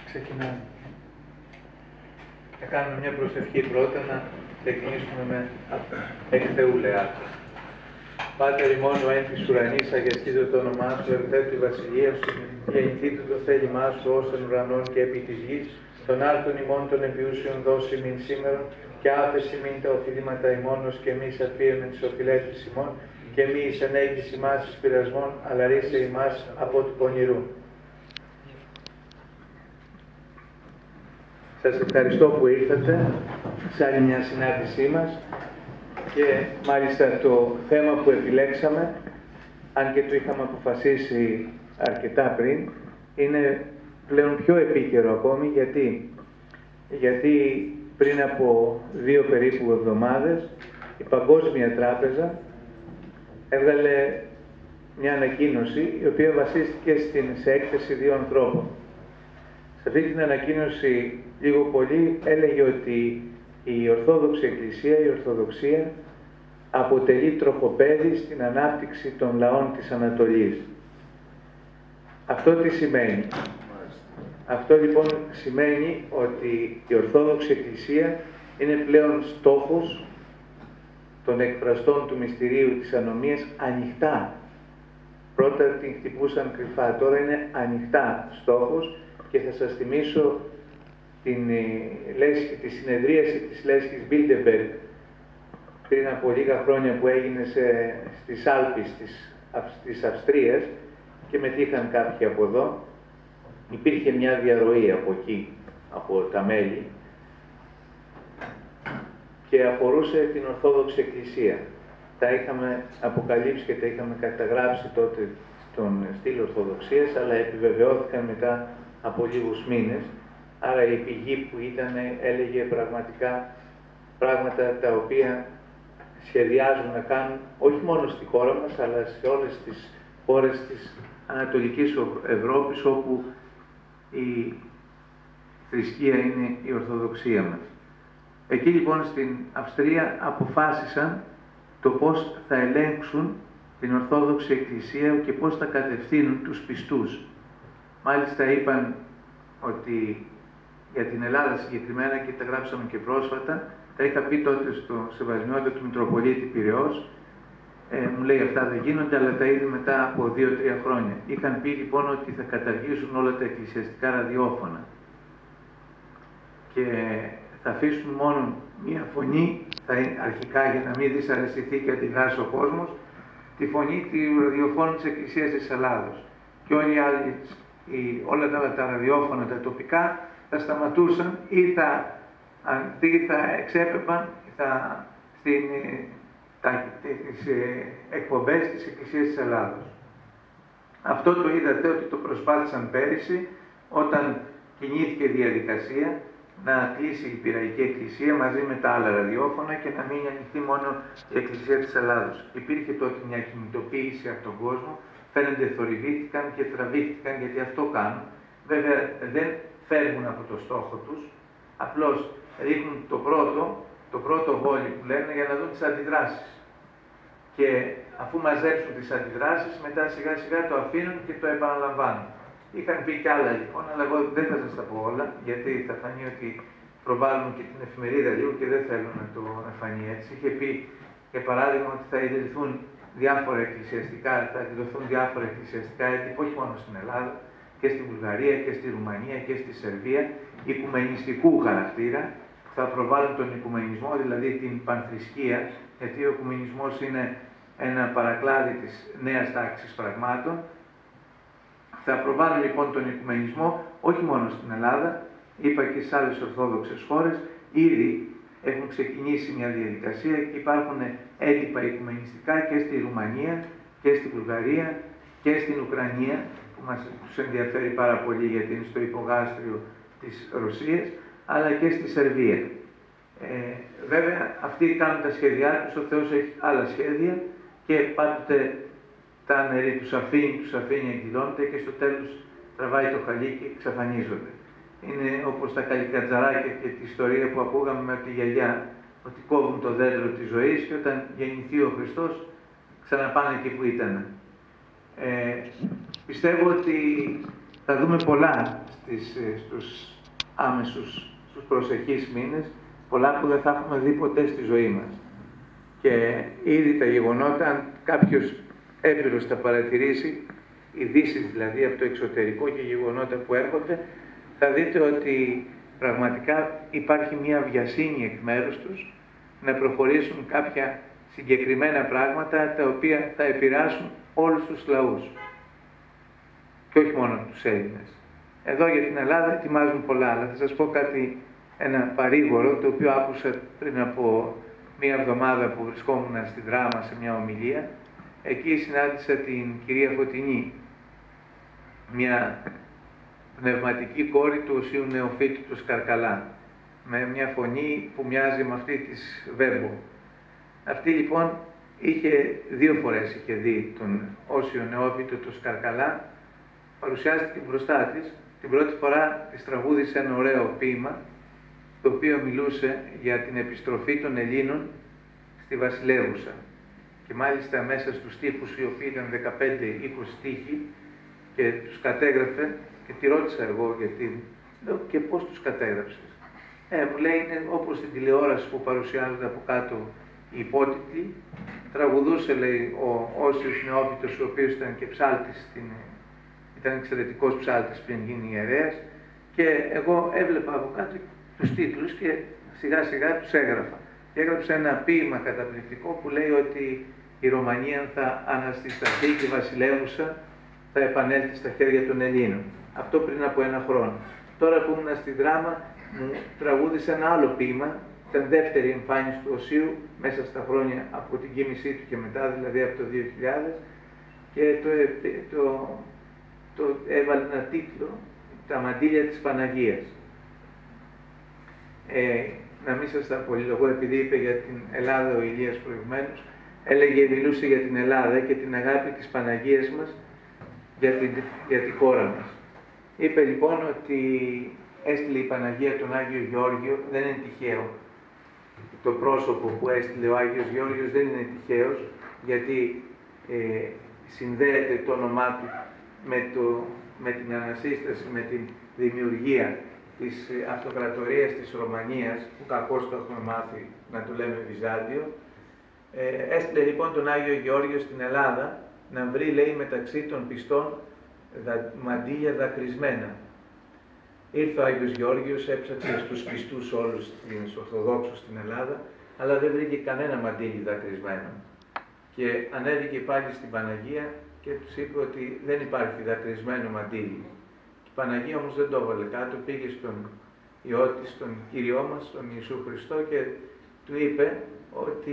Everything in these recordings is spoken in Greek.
Ξεκινάμε. Θα κάνουμε μια προσευχή πρώτα, να ξεκινήσουμε με εκ Θεού λεάτρου. Πάτερ ημών ο εν της ουρανής, αγιαστήτω το όνομά σου, ερθέτω η βασιλεία σου, γεννηθήτω το θέλημά σου, ως εν ουρανών και επί της γης, των άρτων ημών των επιούσιων δώσει μην σήμερα, και άφεση μην τα οφειλήματα ημών, ως και εμείς αφίεμεν τις οφειλέτες ημών, και μη εις ενέγγις ημάς εις πειρασμών, αλλά ρίσε ημάς από του πονηρού. Σας ευχαριστώ που ήρθατε σε άλλη μια συνάντησή μας και μάλιστα το θέμα που επιλέξαμε, αν και το είχαμε αποφασίσει αρκετά πριν, είναι πλέον πιο επίκαιρο ακόμη. Γιατί πριν από 2 περίπου εβδομάδες η Παγκόσμια Τράπεζα έβγαλε μια ανακοίνωση η οποία βασίστηκε σε έκθεση 2 ανθρώπων. Σε αυτή την ανακοίνωση λίγο πολύ έλεγε ότι η Ορθόδοξη Εκκλησία, η Ορθοδοξία, αποτελεί τροχοπέδι στην ανάπτυξη των λαών της Ανατολής. Αυτό τι σημαίνει? Αυτό λοιπόν σημαίνει ότι η Ορθόδοξη Εκκλησία είναι πλέον στόχος των εκφραστών του μυστηρίου της ανομίας ανοιχτά. Πρώτα την χτυπούσαν κρυφά, τώρα είναι ανοιχτά στόχος, και θα σας θυμίσω τη συνεδρίαση της λέσχης Bilderberg πριν από λίγα χρόνια που έγινε στις Άλπεις της Αυστρίας και μετήχαν κάποιοι από εδώ. Υπήρχε μια διαρροή από εκεί, από τα μέλη, και αφορούσε την Ορθόδοξη Εκκλησία. Τα είχαμε αποκαλύψει και τα είχαμε καταγράψει τότε στον στήλο Ορθοδοξίας, αλλά επιβεβαιώθηκαν μετά από λίγους μήνες. Άρα η πηγή που ήταν έλεγε πραγματικά πράγματα τα οποία σχεδιάζουν να κάνουν όχι μόνο στη χώρα μας, αλλά σε όλες τις χώρες της Ανατολικής Ευρώπης, όπου η θρησκεία είναι η Ορθοδοξία μας. Εκεί λοιπόν στην Αυστρία αποφάσισαν το πώς θα ελέγξουν την Ορθόδοξη Εκκλησία και πώς θα κατευθύνουν τους πιστούς. Μάλιστα είπαν ότι για την Ελλάδα συγκεκριμένα, και τα γράψαμε και πρόσφατα, τα είχα πει τότε στο Σεβασμιότατο του Μητροπολίτη Πειραιώς, μου λέει αυτά δεν γίνονται, αλλά τα είδε μετά από 2-3 χρόνια. Είχαν πει λοιπόν ότι θα καταργήσουν όλα τα εκκλησιαστικά ραδιόφωνα και θα αφήσουν μόνο μία φωνή, αρχικά για να μην δυσαρεστηθεί και αντιδράσει ο κόσμος, τη φωνή του ραδιοφώνου της Εκκλησίας της Ελλάδος. Και όλοι οι άλλοι, όλα τα ραδιόφωνα, τα τοπικά, θα σταματούσαν ή θα εξέπεπαν τις εκπομπές της Εκκλησίας της Ελλάδος. Αυτό το είδατε ότι το προσπάθησαν πέρυσι, όταν κινήθηκε η διαδικασία να κλείσει η Πειραϊκή Εκκλησία μαζί με τα άλλα ραδιόφωνα και να μείνει ανοιχτή μόνο η Εκκλησία της Ελλάδος. Υπήρχε τότε μια κινητοποίηση από τον κόσμο, φαίνεται θορυβήθηκαν και τραβήχτηκαν, γιατί αυτό κάνουν. Βέβαια δεν φεύγουν από το στόχο τους, απλώς ρίχνουν το πρώτο βόλι που λένε για να δουν τις αντιδράσεις. Και αφού μαζέψουν τις αντιδράσεις, μετά σιγά σιγά το αφήνουν και το επαναλαμβάνουν. Είχαν πει κι άλλα λοιπόν, αλλά εγώ δεν θα σας τα πω όλα, γιατί θα φανεί ότι προβάλλουν και την εφημερίδα λίγο και δεν θέλουν να το φανεί έτσι. Είχε πει, για παράδειγμα, ότι θα ιδρυθούν διάφορα εκκλησιαστικά, θα εκδοθούν διάφορα εκκλησιαστικά έντυπα, όχι μόνο στην Ελλάδα, και στη Βουλγαρία και στη Ρουμανία και στη Σερβία, οικουμενιστικού χαρακτήρα, που θα προβάλλουν τον οικουμενισμό, δηλαδή την πανθρησκεία, γιατί ο οικουμενισμός είναι ένα παρακλάδι της νέας τάξης πραγμάτων. Θα προβάλλουν λοιπόν τον οικουμενισμό όχι μόνο στην Ελλάδα, είπα και σε άλλες ορθόδοξες χώρες. Ήδη έχουν ξεκινήσει μια διαδικασία και υπάρχουν έντυπα οικουμενιστικά και στη Ρουμανία και στη Βουλγαρία και στην Ουκρανία, που τους ενδιαφέρει πάρα πολύ γιατί είναι στο υπογάστριο της Ρωσίας, αλλά και στη Σερβία. Βέβαια, αυτοί κάνουν τα σχέδιά τους, ο Θεός έχει άλλα σχέδια και πάντοτε τα νερή τους αφήνει, εκδηλώνεται και στο τέλος τραβάει το χαλί και εξαφανίζονται. Είναι όπως τα καλικατζαράκια και τη ιστορία που ακούγαμε με τη γιαγιά, ότι κόβουν το δέντρο της ζωής και όταν γεννηθεί ο Χριστός ξαναπάνε εκεί που ήταν. Πιστεύω ότι Θα δούμε πολλά στους προσεχείς μήνες, πολλά που δεν θα έχουμε δει ποτέ στη ζωή μας. Και ήδη τα γεγονότα, αν κάποιος έμπειρος τα παρατηρήσει, ειδήσεις δηλαδή από το εξωτερικό και γεγονότα που έρχονται, θα δείτε ότι πραγματικά υπάρχει μια βιασύνη εκ μέρους τους να προχωρήσουν κάποια συγκεκριμένα πράγματα τα οποία θα επηρεάσουν όλους τους λαούς και όχι μόνο τους Έλληνες. Εδώ για την Ελλάδα ετοιμάζουν πολλά, αλλά θα σας πω κάτι, ένα παρήγορο, το οποίο άκουσα πριν από μία εβδομάδα που βρισκόμουν στη Δράμα σε μια ομιλία. Εκεί συνάντησα την κυρία Φωτεινή, μια πνευματική κόρη του Οσίου Νεοφύτου του Σκαρκαλά, με μια φωνή που μοιάζει με αυτή της Βέμπο. Αυτή λοιπόν δύο φορές είχε δει τον Όσιο Νεόφυτο του Σκαρκαλά, παρουσιάστηκε μπροστά της. Την πρώτη φορά της τραγούδισε ένα ωραίο ποίημα, το οποίο μιλούσε για την επιστροφή των Ελλήνων στη Βασιλεύουσα. Και μάλιστα μέσα στους στίχους, οι οποίοι ήταν 15-20 στίχοι, και τους κατέγραφε και τη ρώτησα εγώ γιατί. Λέω, και πώς τους κατέγραψες? Μου λέει, είναι όπως στην τηλεόραση που παρουσιάζονται από κάτω οι υπότιτλοι. Τραγουδούσε, λέει, ο Όσιος Νεόφυτος, ο οποίος ήταν και ψάλτης, ήταν εξαιρετικός ψάλτης πριν γίνει ιερέας, και εγώ έβλεπα από κάτω τους τίτλους και σιγά σιγά τους έγραφα. Και έγραψε ένα ποίημα καταπληκτικό που λέει ότι η Ρωμανία θα αναστισταθεί και η βασιλεύουσα θα επανέλθει στα χέρια των Ελλήνων. Αυτό πριν από ένα χρόνο. Τώρα που ήμουν στη Δράμα, μου τραγούδισε ένα άλλο ποίημα, ήταν δεύτερη εμφάνιση του Οσίου μέσα στα χρόνια από την κοίμησή του και μετά, δηλαδή από το 2000, και το έβαλε ένα τίτλο, «Τα μαντήλια της Παναγίας». Να μην σας τα απολύτω, επειδή είπε για την Ελλάδα ο Ηλίας προηγουμένως, μιλούσε για την Ελλάδα και την αγάπη της Παναγίας μας για τη χώρα μας. Είπε λοιπόν ότι έστειλε η Παναγία τον Άγιο Γεώργιο, δεν είναι τυχαίο. Το πρόσωπο που έστειλε ο Άγιος Γεώργιος δεν είναι τυχαίος, γιατί συνδέεται το όνομά του με την ανασύσταση, με την δημιουργία της αυτοκρατορίας της Ρωμανίας, που κακώς το έχουμε μάθει να το λέμε Βυζάντιο. Έστειλε λοιπόν τον Άγιο Γεώργιο στην Ελλάδα να βρει, λέει, μεταξύ των πιστών μαντήλια δακρυσμένα. Ήρθε ο Άγιος Γεώργιος, έψαξε στους πιστούς όλους τους Ορθοδόξους στην Ελλάδα, αλλά δεν βρήκε κανένα μαντήλι δακρυσμένο. Και ανέβηκε πάλι στην Παναγία και τους είπε ότι δεν υπάρχει δακρυσμένο μαντήλι. Η Παναγία όμως δεν το έβαλε κάτω, πήγε στον Υιό της, τον Κύριό μας, τον Ιησού Χριστό, και του είπε ότι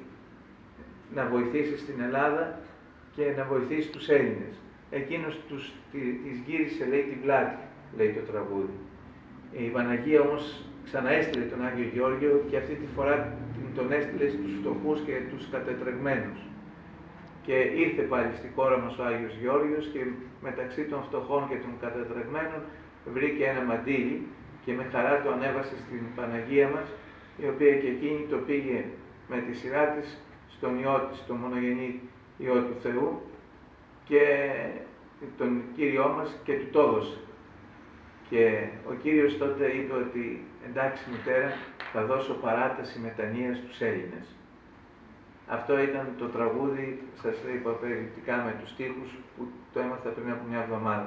να βοηθήσει στην Ελλάδα και να βοηθήσει τους Έλληνες. Εκείνος της γύρισε, λέει, την πλάτη, λέει το τραγούδι. Η Παναγία όμως ξαναέστειλε τον Άγιο Γεώργιο και αυτή τη φορά τον έστειλε στους φτωχούς και τους κατετρεγμένους. Και ήρθε πάλι στη χώρα μας ο Άγιος Γεώργιος και μεταξύ των φτωχών και των κατετρεγμένων βρήκε ένα μαντήλι και με χαρά το ανέβασε στην Παναγία μας, η οποία και εκείνη το πήγε με τη σειρά της στον Υιό της, τον μονογενή Υιό του Θεού, και τον Κύριό μας, και του το έδωσε. Και ο Κύριος τότε είπε ότι εντάξει μητέρα, θα δώσω παράταση μετανοίας στους Έλληνες. Αυτό ήταν το τραγούδι, σας είπα περιληπτικά με τους στίχους, που το έμαθα πριν από μια εβδομάδα.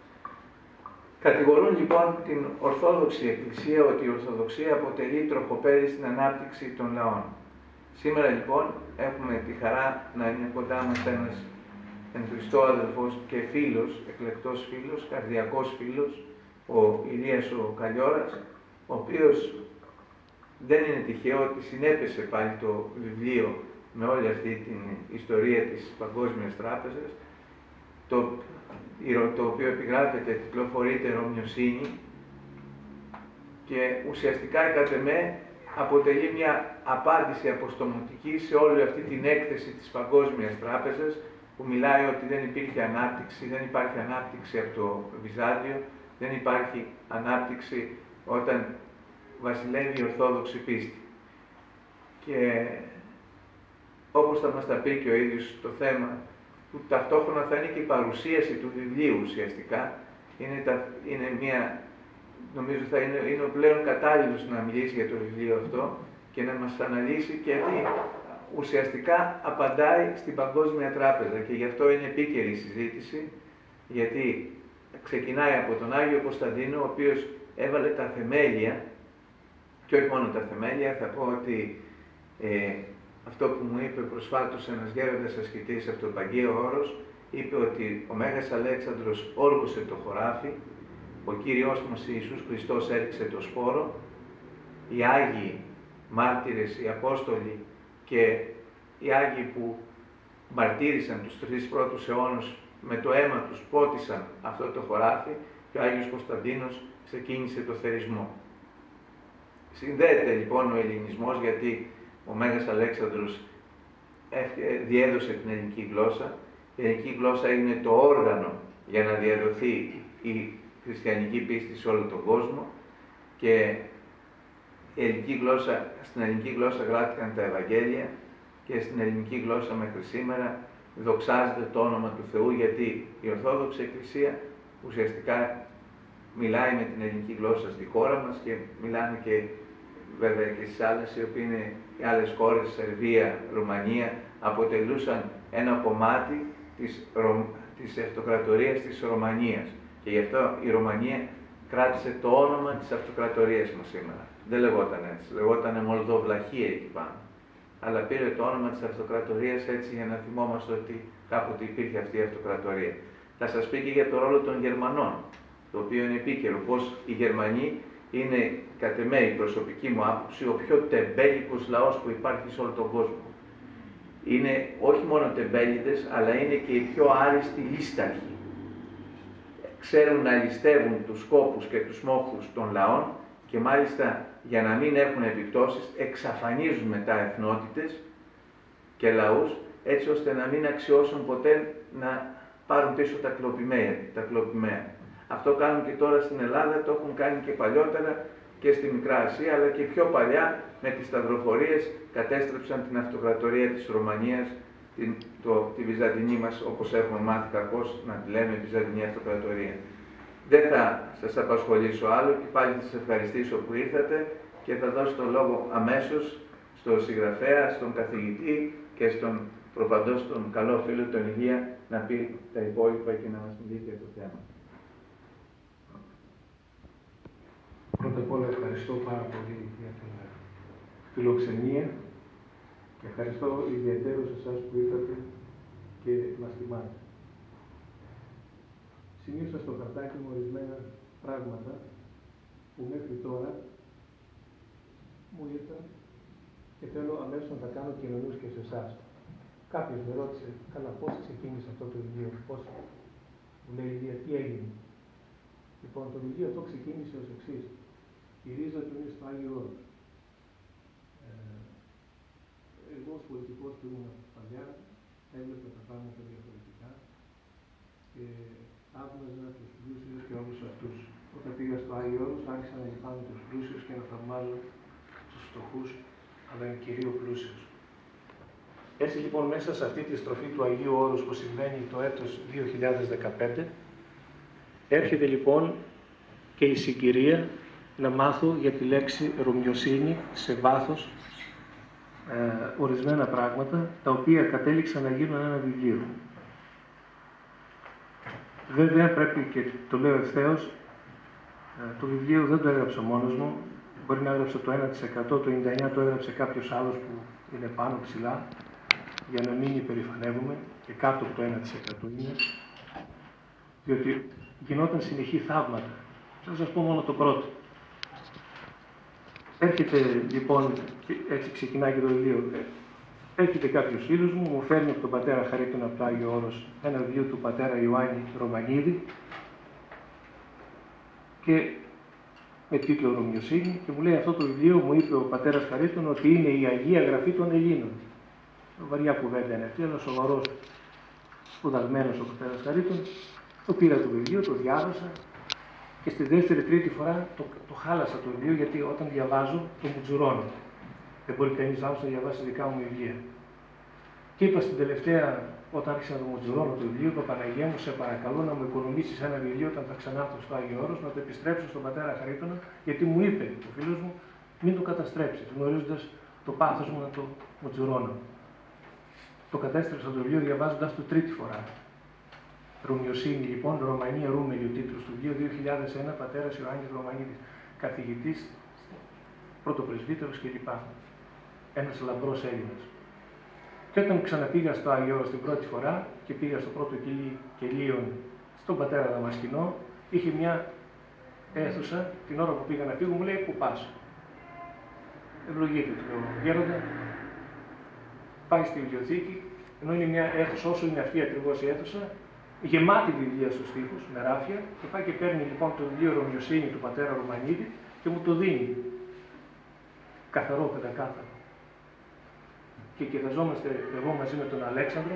Κατηγορούν λοιπόν την Ορθόδοξη Εκκλησία ότι η Ορθοδοξία αποτελεί τροχοπέδι στην ανάπτυξη των λαών. Σήμερα λοιπόν έχουμε τη χαρά να είναι κοντά μας ένας εν Χριστώ αδελφός και φίλος, εκλεκτός φίλος, καρδιακός φίλος, ο Ηλίας ο Καλλιόρας, ο οποίος δεν είναι τυχαίο ότι συνέπεσε πάλι το βιβλίο με όλη αυτή την ιστορία της Παγκόσμιας Τράπεζας, το οποίο επιγράφεται, κυκλοφορείται Ρωμιοσύνη, και ουσιαστικά κατ' εμέ αποτελεί μια απάντηση αποστομωτική σε όλη αυτή την έκθεση της Παγκόσμιας Τράπεζας, που μιλάει ότι δεν υπήρχε ανάπτυξη, δεν υπάρχει ανάπτυξη από το Βυζάντιο, δεν υπάρχει ανάπτυξη όταν βασιλεύει η Ορθόδοξη πίστη. Και όπως θα μας τα πει και ο ίδιος το θέμα, που ταυτόχρονα θα είναι και η παρουσίαση του βιβλίου ουσιαστικά, νομίζω θα είναι ο πλέον κατάλληλος να μιλήσει για το βιβλίο αυτό και να μας αναλύσει, γιατί ουσιαστικά απαντάει στην Παγκόσμια Τράπεζα και γι' αυτό είναι επίκαιρη η συζήτηση, γιατί ξεκινάει από τον Άγιο Κωνσταντίνο, ο οποίος έβαλε τα θεμέλια, και όχι μόνο τα θεμέλια, θα πω ότι αυτό που μου είπε προσφάτως ένας γέροντας ασκητής από το Παγίο Όρος, είπε ότι ο Μέγας Αλέξανδρος όργωσε το χωράφι, ο Κύριος μας Ιησούς Χριστός έριξε το σπόρο, οι Άγιοι μάρτυρες, οι Απόστολοι και οι Άγιοι που μαρτύρησαν τους 3 πρώτους αιώνες με το αίμα τους πότισαν αυτό το χωράφι και ο Άγιος Κωνσταντίνος ξεκίνησε το θερισμό. Συνδέεται λοιπόν ο ελληνισμός, γιατί ο Μέγας Αλέξανδρος διέδωσε την ελληνική γλώσσα. Η ελληνική γλώσσα έγινε το όργανο για να διαδοθεί η χριστιανική πίστη σε όλο τον κόσμο και στην ελληνική γλώσσα γράφτηκαν τα Ευαγγέλια και στην ελληνική γλώσσα μέχρι σήμερα δοξάζεται το όνομα του Θεού, γιατί η Ορθόδοξη Εκκλησία ουσιαστικά μιλάει με την ελληνική γλώσσα στη χώρα μας και μιλάνε και βέβαια και στις άλλες, οι οποίες είναι οι άλλες χώρες, Σερβία, Ρουμανία, αποτελούσαν ένα κομμάτι της αυτοκρατορίας της Ρωμανίας. Και γι' αυτό η Ρωμανία κράτησε το όνομα της αυτοκρατορίας μας σήμερα. Δεν λεγόταν έτσι, λεγόταν Μολδοβλαχία εκεί πάνω. Αλλά πήρε το όνομα της αυτοκρατορίας έτσι για να θυμόμαστε ότι κάποτε υπήρχε αυτή η αυτοκρατορία. Θα σας πει και για το ρόλο των Γερμανών, το οποίο είναι επίκαιρο, πως οι Γερμανοί είναι, κατ' εμέ, η προσωπική μου άποψη, ο πιο τεμπέλικος λαός που υπάρχει σε όλο τον κόσμο. Είναι όχι μόνο τεμπέλιδες, αλλά είναι και οι πιο άριστοι λίσταρχοι. Ξέρουν να ληστεύουν τους σκόπους και τους μόχθους των λαών και μάλιστα για να μην έχουν επιπτώσεις εξαφανίζουν μετά εθνότητες και λαούς, έτσι ώστε να μην αξιώσουν ποτέ να πάρουν πίσω τα κλοπημαία. Αυτό κάνουν και τώρα στην Ελλάδα, το έχουν κάνει και παλιότερα και στη Μικρά Ασία, αλλά και πιο παλιά με τις σταυροφορίες κατέστρεψαν την αυτοκρατορία της Ρωμανίας, τη Βυζαντινή μας, όπως έχουμε μάθει κακώς να τη λέμε, Βυζαντινή Αυτοκρατορία. Δεν θα σας απασχολήσω άλλο και πάλι θα σας ευχαριστήσω που ήρθατε και θα δώσω το λόγο αμέσως στον συγγραφέα, στον καθηγητή και στον προφανώς τον καλό φίλο τον Ηλία να πει τα υπόλοιπα και να μας μιλήσει για το θέμα. Πρώτα απ' όλα ευχαριστώ πάρα πολύ για την φιλοξενία και ευχαριστώ ιδιαιτέρως εσάς που ήρθατε και μας τιμάτε. Σημείωσα στο χαρτάκι μου ορισμένα πράγματα που μέχρι τώρα μου ήρθαν και θέλω αμέσως να τα κάνω κοινωνούς και σε εσάς. Κάποιος με ρώτησε, καλά πώς ξεκίνησε αυτό το βιβλίο, πώς, μου λέει Ηλία, τι έγινε. Λοιπόν, το βιβλίο αυτό ξεκίνησε ως εξής. Η ρίζα του είναι στο Άγιο Όρος. Εγώ ως πολιτικός που ήμουν παλιά, έβλεπα τα πράγματα διαφορετικά και θαύμαζα τους πλούσιους και όλους αυτούς. Όταν πήγα στο Άγιο Όρος, άρχισα να λυπάμαι τους πλούσιους και να θαυμάζω τους φτωχούς, αλλά είναι κυρίως πλούσιους. Έτσι λοιπόν μέσα σε αυτή τη στροφή του Αγίου Όρους που συμβαίνει το έτος 2015, έρχεται λοιπόν και η συγκυρία να μάθω για τη λέξη ρωμιοσύνη σε βάθος ορισμένα πράγματα, τα οποία κατέληξαν να γίνουν ένα βιβλίο. Βέβαια πρέπει και το λέω ευθέως, το βιβλίο δεν το έγραψα μόνος μου, μπορεί να έγραψα το 1%, το 99% το έγραψε κάποιος άλλος που είναι πάνω ψηλά, για να μην υπερηφανεύουμε, και κάτω από το 1% είναι, διότι γινόταν συνεχή θαύματα. Θα σας πω μόνο το πρώτο. Έρχεται λοιπόν, έτσι ξεκινάει και το βιβλίο, έρχεται κάποιος φίλος μου, μου φέρνει από τον πατέρα Χαρίτωνα από το Άγιο Όρος ένα βιβλίο του πατέρα Ιωάννη Ρωμανίδη και με τίτλο Ρωμιοσύνη και μου λέει αυτό το βιβλίο, μου είπε ο πατέρας Χαρίτωνα, ότι είναι η Αγία Γραφή των Ελλήνων. Βαριά κουβέντα είναι αυτή, αλλά σοβαρός, σπουδασμένος ο πατέρας Χαρίτων. Το πήρα το βιβλίο, το διάβασα και στη δεύτερη-τρίτη φορά το χάλασα το βιβλίο, γιατί όταν διαβάζω το μουτζουρώνω. Δεν μπορεί κανείς άλλος να διαβάσει δικά μου βιβλία. Και είπα στην τελευταία όταν άρχισα να το μοντζουρώνω το βιβλίο, είπα Παναγία μου, σε παρακαλώ να μου οικονομήσεις ένα βιβλίο όταν θα ξανάρθω στο Άγιο Όρος, να το επιστρέψω στον πατέρα Χαρίτωνα, γιατί μου είπε ο φίλος μου, μην το καταστρέψεις, γνωρίζοντας το πάθος μου να το μοντζουρώνω. Το κατέστρεψα το βιβλίο διαβάζοντας το τρίτη φορά. Ρουμιοσύνη λοιπόν, Ρωμανία Ρούμελη, ο τίτλος του βιβλίου, 2001, πατέρας Ιωάννης Ρωμανίδης, καθηγητής, πρωτοπρεσβύτερος κλπ. Ένας λαμπρός Έλληνας. Και όταν ξαναπήγα στο Άγιο Όρος την πρώτη φορά και πήγα στο πρώτο κελίον στον πατέρα Δαμασκηνό, είχε μια αίθουσα, την ώρα που πήγα να φύγω, μου λέει πού πας. Ευλογείτε του γέροντα, πάει στη βιβλιοθήκη, ενώ είναι μια αίθουσα όσο είναι αυτή ακριβώς η αίθουσα, γεμάτη βιβλία στους τοίχους, με ράφια, και πάει και παίρνει λοιπόν το βιβλίο Ρωμιοσύνη του πατέρα Ρωμανίδη και μου το δίνει. Καθαρό, πεντακάθαρο. Και κοιταζόμαστε εγώ μαζί με τον Αλέξανδρο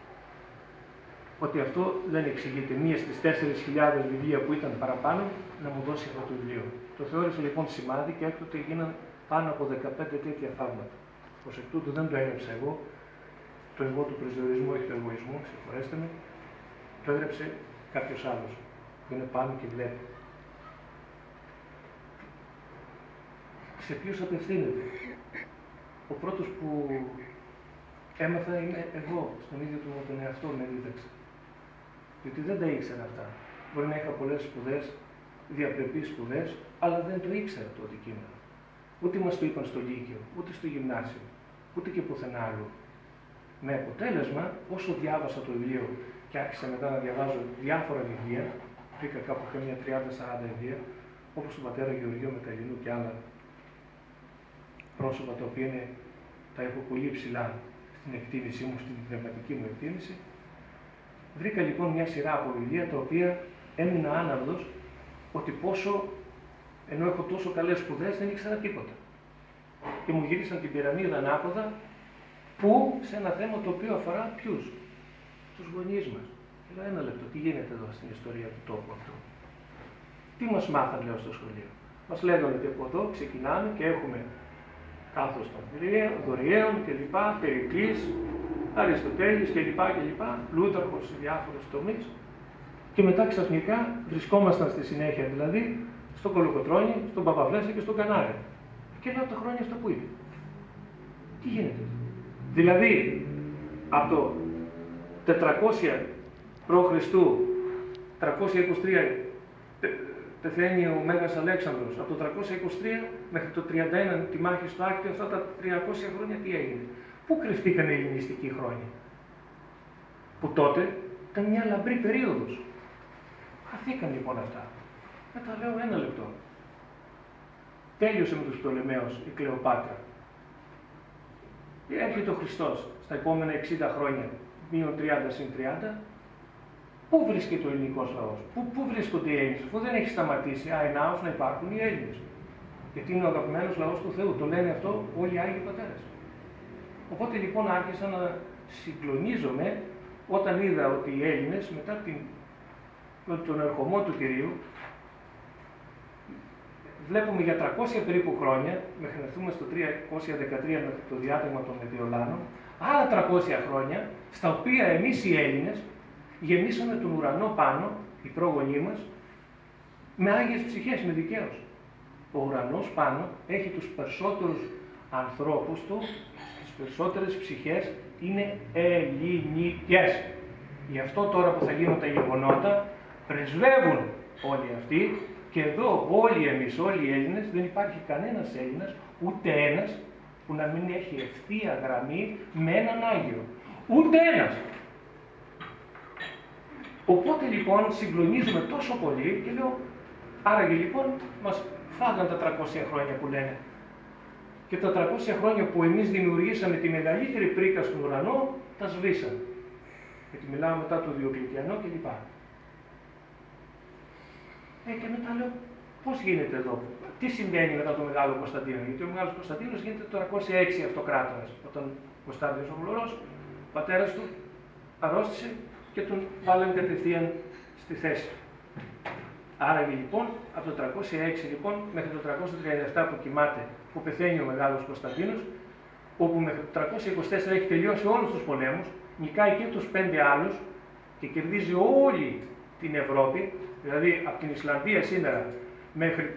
ότι αυτό δεν εξηγείται. Μία στις 4.000 βιβλία που ήταν παραπάνω να μου δώσει αυτό το βιβλίο. Το θεώρησε λοιπόν σημάδι και έκτοτε έγιναν πάνω από 15 τέτοια θαύματα. Ως εκ τούτου δεν το έγραψα εγώ. Το εγώ του προσδιορισμού έχει το εγωισμό, συγχωρέστε με. Το έγραψε κάποιος άλλος που είναι πάνω και βλέπει. Σε ποιους απευθύνεται. Ο πρώτος που έμαθα είναι εγώ, στον ίδιο του τον εαυτό με δίδαξε. Γιατί δεν τα ήξερα αυτά. Μπορεί να είχα πολλές σπουδές, διαπρεπείς σπουδές, αλλά δεν το ήξερα το αντικείμενο. Ούτε μας το είπαν στο Λύκειο, ούτε στο Γυμνάσιο, ούτε και πουθενά άλλο. Με αποτέλεσμα, όσο διάβασα το βιβλίο και άρχισα μετά να διαβάζω διάφορα βιβλία, βρήκα κάπου καμία 30-40 βιβλία, όπως τον πατέρα Γεωργίου Μεταλλινού και άλλα πρόσωπα τα οποία τα έχω πολύ ψηλά στην εκτίμησή μου, στην πνευματική μου εκτίμηση. Βρήκα λοιπόν μια σειρά από βιβλία τα οποία έμεινα άναυδος ότι πόσο, ενώ έχω τόσο καλές σπουδές, δεν ήξερα τίποτα. Και μου γύρισαν την πυραμίδα ανάποδα, που σε ένα θέμα το οποίο αφορά ποιους? Τους γονείς μας. Και λέω, ένα λεπτό, τι γίνεται εδώ στην ιστορία του τόπου αυτού? Τι μας μάθαν, λέω, στο σχολείο? Μας λέγανε ότι από εδώ ξεκινάμε και έχουμε κάθος των δωριαίων κλπ, Περικλής, Αριστοτέλης κλπ, Πλούταρχος σε διάφορους τομείς. Και μετά ξαφνικά βρισκόμασταν στη συνέχεια δηλαδή στον Κολοκοτρώνη, στον Παπαβλέσσα και στον Κανάρη. Και λέω τα χρόνια αυτά που είναι. Τι γίνεται? Δηλαδή, από το 400 π.Χ., 323 πεθαίνει ο Μέγας Αλέξανδρος. Από το 323 μέχρι το 31 τη μάχη στο Άκτιο, αυτά τα 300 χρόνια τι έγινε? Πού κρυφτήκαν οι ελληνιστικοί χρόνια? Που τότε ήταν μια λαμπρή περίοδος. Χαθήκαν λοιπόν αυτά. Μετά λέω ένα λεπτό. Τέλειωσε με τους Πτολεμαίους η Κλεοπάτρα. Έρχεται ο Χριστός στα επόμενα 60 χρόνια, μείον 30 συν 30. Πού βρίσκεται ο ελληνικός λαός, πού βρίσκονται οι Έλληνες, αφού δεν έχει σταματήσει αενάως να υπάρχουν οι Έλληνες. Γιατί είναι ο αγαπημένος λαός του Θεού, το λένε αυτό όλοι οι Άγιοι Πατέρες. Οπότε λοιπόν άρχισα να συγκλονίζομαι όταν είδα ότι οι Έλληνες μετά τον ερχομό του Κυρίου, βλέπουμε για 300 περίπου χρόνια, μέχρι να έρθουμε στο 313 με το διάταγμα των Μετεολάνων, άλλα 300 χρόνια, στα οποία εμείς οι Έλληνες γεμίσαμε τον ουρανό πάνω, οι πρόγονοί μας, με άγιες ψυχές, με δικαίως. Ο ουρανός πάνω έχει τους περισσότερους ανθρώπους του, τις περισσότερες ψυχές είναι ελληνικές. Γι' αυτό τώρα που θα γίνουν τα γεγονότα, πρεσβεύουν όλοι αυτοί και εδώ όλοι εμείς, όλοι οι Έλληνες, δεν υπάρχει κανένας Έλληνας, ούτε ένας, που να μην έχει ευθεία γραμμή με έναν Άγιο. Ούτε ένας. Οπότε λοιπόν συγκλονίζουμε τόσο πολύ και λέω, άραγε λοιπόν μας φάγαν τα 300 χρόνια που λένε. Και τα 300 χρόνια που εμείς δημιουργήσαμε τη μεγαλύτερη πρίκα στον ουρανό, τα σβήσαμε. Γιατί μιλάω μετά το Διοκλητιανό κλπ. Και μετά λέω, πώς γίνεται εδώ, τι συμβαίνει μετά το Μεγάλο Κωνσταντίνο? Γιατί ο Μεγάλος Κωνσταντίνος γίνεται το 306 αυτοκράτορας, όταν ο Κωνσταντίνος ο Γλωρός, ο πατέρας του, αρρώστησε και τον βάλανε κατευθείαν στη θέση. Άραγε λοιπόν, από το 306 λοιπόν, μέχρι το 337 που κοιμάται, που πεθαίνει ο Μεγάλος Κωνσταντίνος, όπου μέχρι το 324 έχει τελειώσει όλους τους πολέμους, νικάει και τους 5 άλλους και κερδίζει όλη την Ευρώπη, δηλαδή από την Ισλανδία σήμερα μέχρι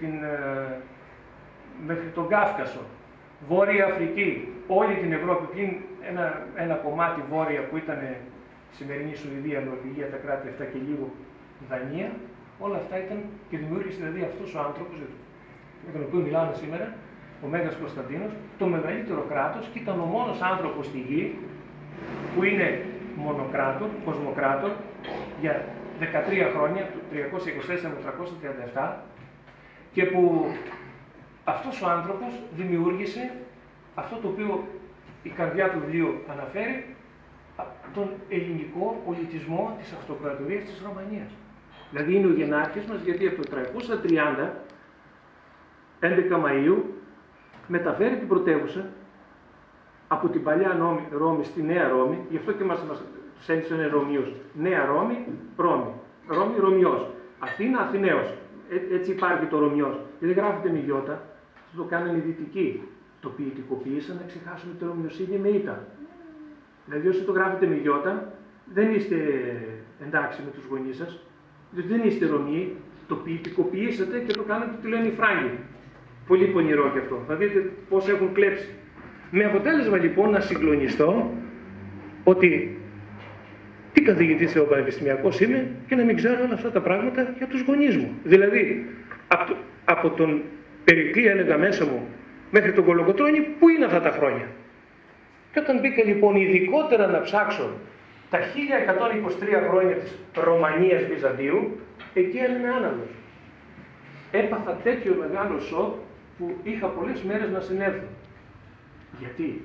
τον Κάφκασο, Βόρεια Αφρική, όλη την Ευρώπη, πλην ένα κομμάτι βόρεια που ήταν σημερινή Σουηδία, Νορβηγία, τα κράτη αυτά και λίγο Δανία, όλα αυτά ήταν και δημιούργησε δηλαδή αυτός ο άνθρωπος, με τον οποίο μιλάμε σήμερα, ο Μέγας Κωνσταντίνος, το μεγαλύτερο κράτος και ήταν ο μόνος άνθρωπος στη γη που είναι μονοκράτορ, κοσμοκράτορ, για 13 χρόνια, 324 με 337, και που αυτός ο άνθρωπος δημιούργησε αυτό το οποίο η καρδιά του βιβλίου αναφέρει, τον ελληνικό πολιτισμό της αυτοκρατορίας της Ρωμανίας. Δηλαδή είναι ο γενάρχης μας, γιατί από το 330, 11 Μαΐου, μεταφέρει την πρωτεύουσα από την παλιά Ρώμη στη Νέα Ρώμη, γι' αυτό και μας ένιωσαν Ρωμίους. Νέα Ρώμη, Ρώμη. Ρώμη, Ρωμιός. Αθήνα, Αθηναίος. Έτσι υπάρχει το Ρωμιός. Δεν γράφεται με γιώτα, το κάνανε οι δυτικοί. Το ποιητικοποίησαν να ξεχάσουμε τη Ρωμιοσύνη με ήττα. Δηλαδή, όσοι το γράφετε με γιώτα, δεν είστε εντάξει με τους γονείς σας, δεν είστε Ρωμιοί, το ποιητικοποιήσατε και το κάνετε τι λένε οι Φράγκοι. Πολύ πονηρό και αυτό. Θα δείτε πώς έχουν κλέψει. Με αποτέλεσμα λοιπόν να συγκλονιστώ ότι τι καθηγητής πανεπιστημιακός είμαι και να μην ξέρω όλα αυτά τα πράγματα για τους γονείς μου. Δηλαδή, από τον Περικλή έλεγα μέσα μου μέχρι τον Κολοκοτρώνη, πού είναι αυτά τα χρόνια. Και όταν μπήκα λοιπόν ειδικότερα να ψάξω τα 1123 χρόνια της Ρωμανίας Βυζαντίου, εκεί έμεινε άναυδος. Έπαθα τέτοιο μεγάλο σοκ που είχα πολλές μέρες να συνέλθω. Γιατί?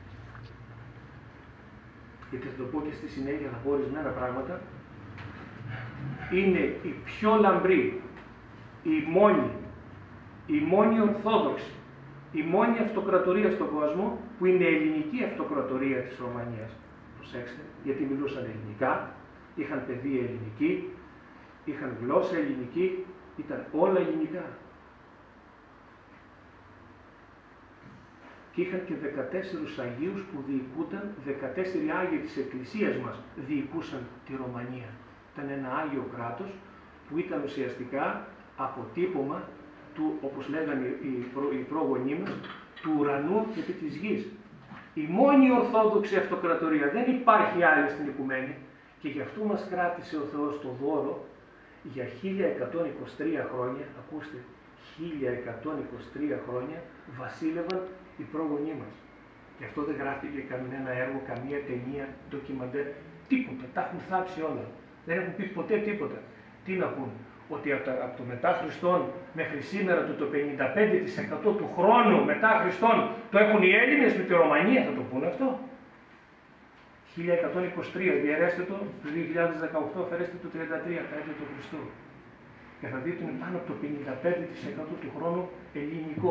Γιατί θα το πω και στη συνέχεια, θα πω ορισμένα πράγματα. Είναι η πιο λαμπρή, η μόνη ορθόδοξη, η μόνη αυτοκρατορία στον κόσμο που είναι ελληνική αυτοκρατορία της Ρωμανίας. Προσέξτε, γιατί μιλούσαν ελληνικά, είχαν παιδεία ελληνική, είχαν γλώσσα ελληνική, ήταν όλα ελληνικά. Και είχαν και 14 Αγίους που διοικούνταν, 14 Άγιοι της Εκκλησίας μας διοικούσαν τη Ρωμανία. Ήταν ένα Άγιο κράτος που ήταν ουσιαστικά αποτύπωμα του, όπως λέγανε οι πρόγονοί μας, του ουρανού και της γης. Η μόνη ορθόδοξη αυτοκρατορία, δεν υπάρχει άλλη στην οικουμένη, και γι' αυτό μας κράτησε ο Θεός το δώρο για 1123 χρόνια, ακούστε, 1123 χρόνια βασίλευαν οι πρόγονοί μας. Γι' αυτό δεν γράφτηκε κανένα έργο, καμία ταινία, ντοκιμαντέρ, τίποτα. Τα έχουν θάψει όλα. Δεν έχουν πει ποτέ τίποτα. Τι να πούν, ότι από το μετά Χριστόν μέχρι σήμερα το 55% του χρόνου μετά Χριστόν το έχουν οι Έλληνες με τη Ρωμανία, θα το πούνε αυτό. 1123, διαιρέστε το 2018, αφαιρέστε το 33, τα έτη του Χριστού. Και θα δείτε είναι πάνω από το 55% του χρόνου ελληνικό.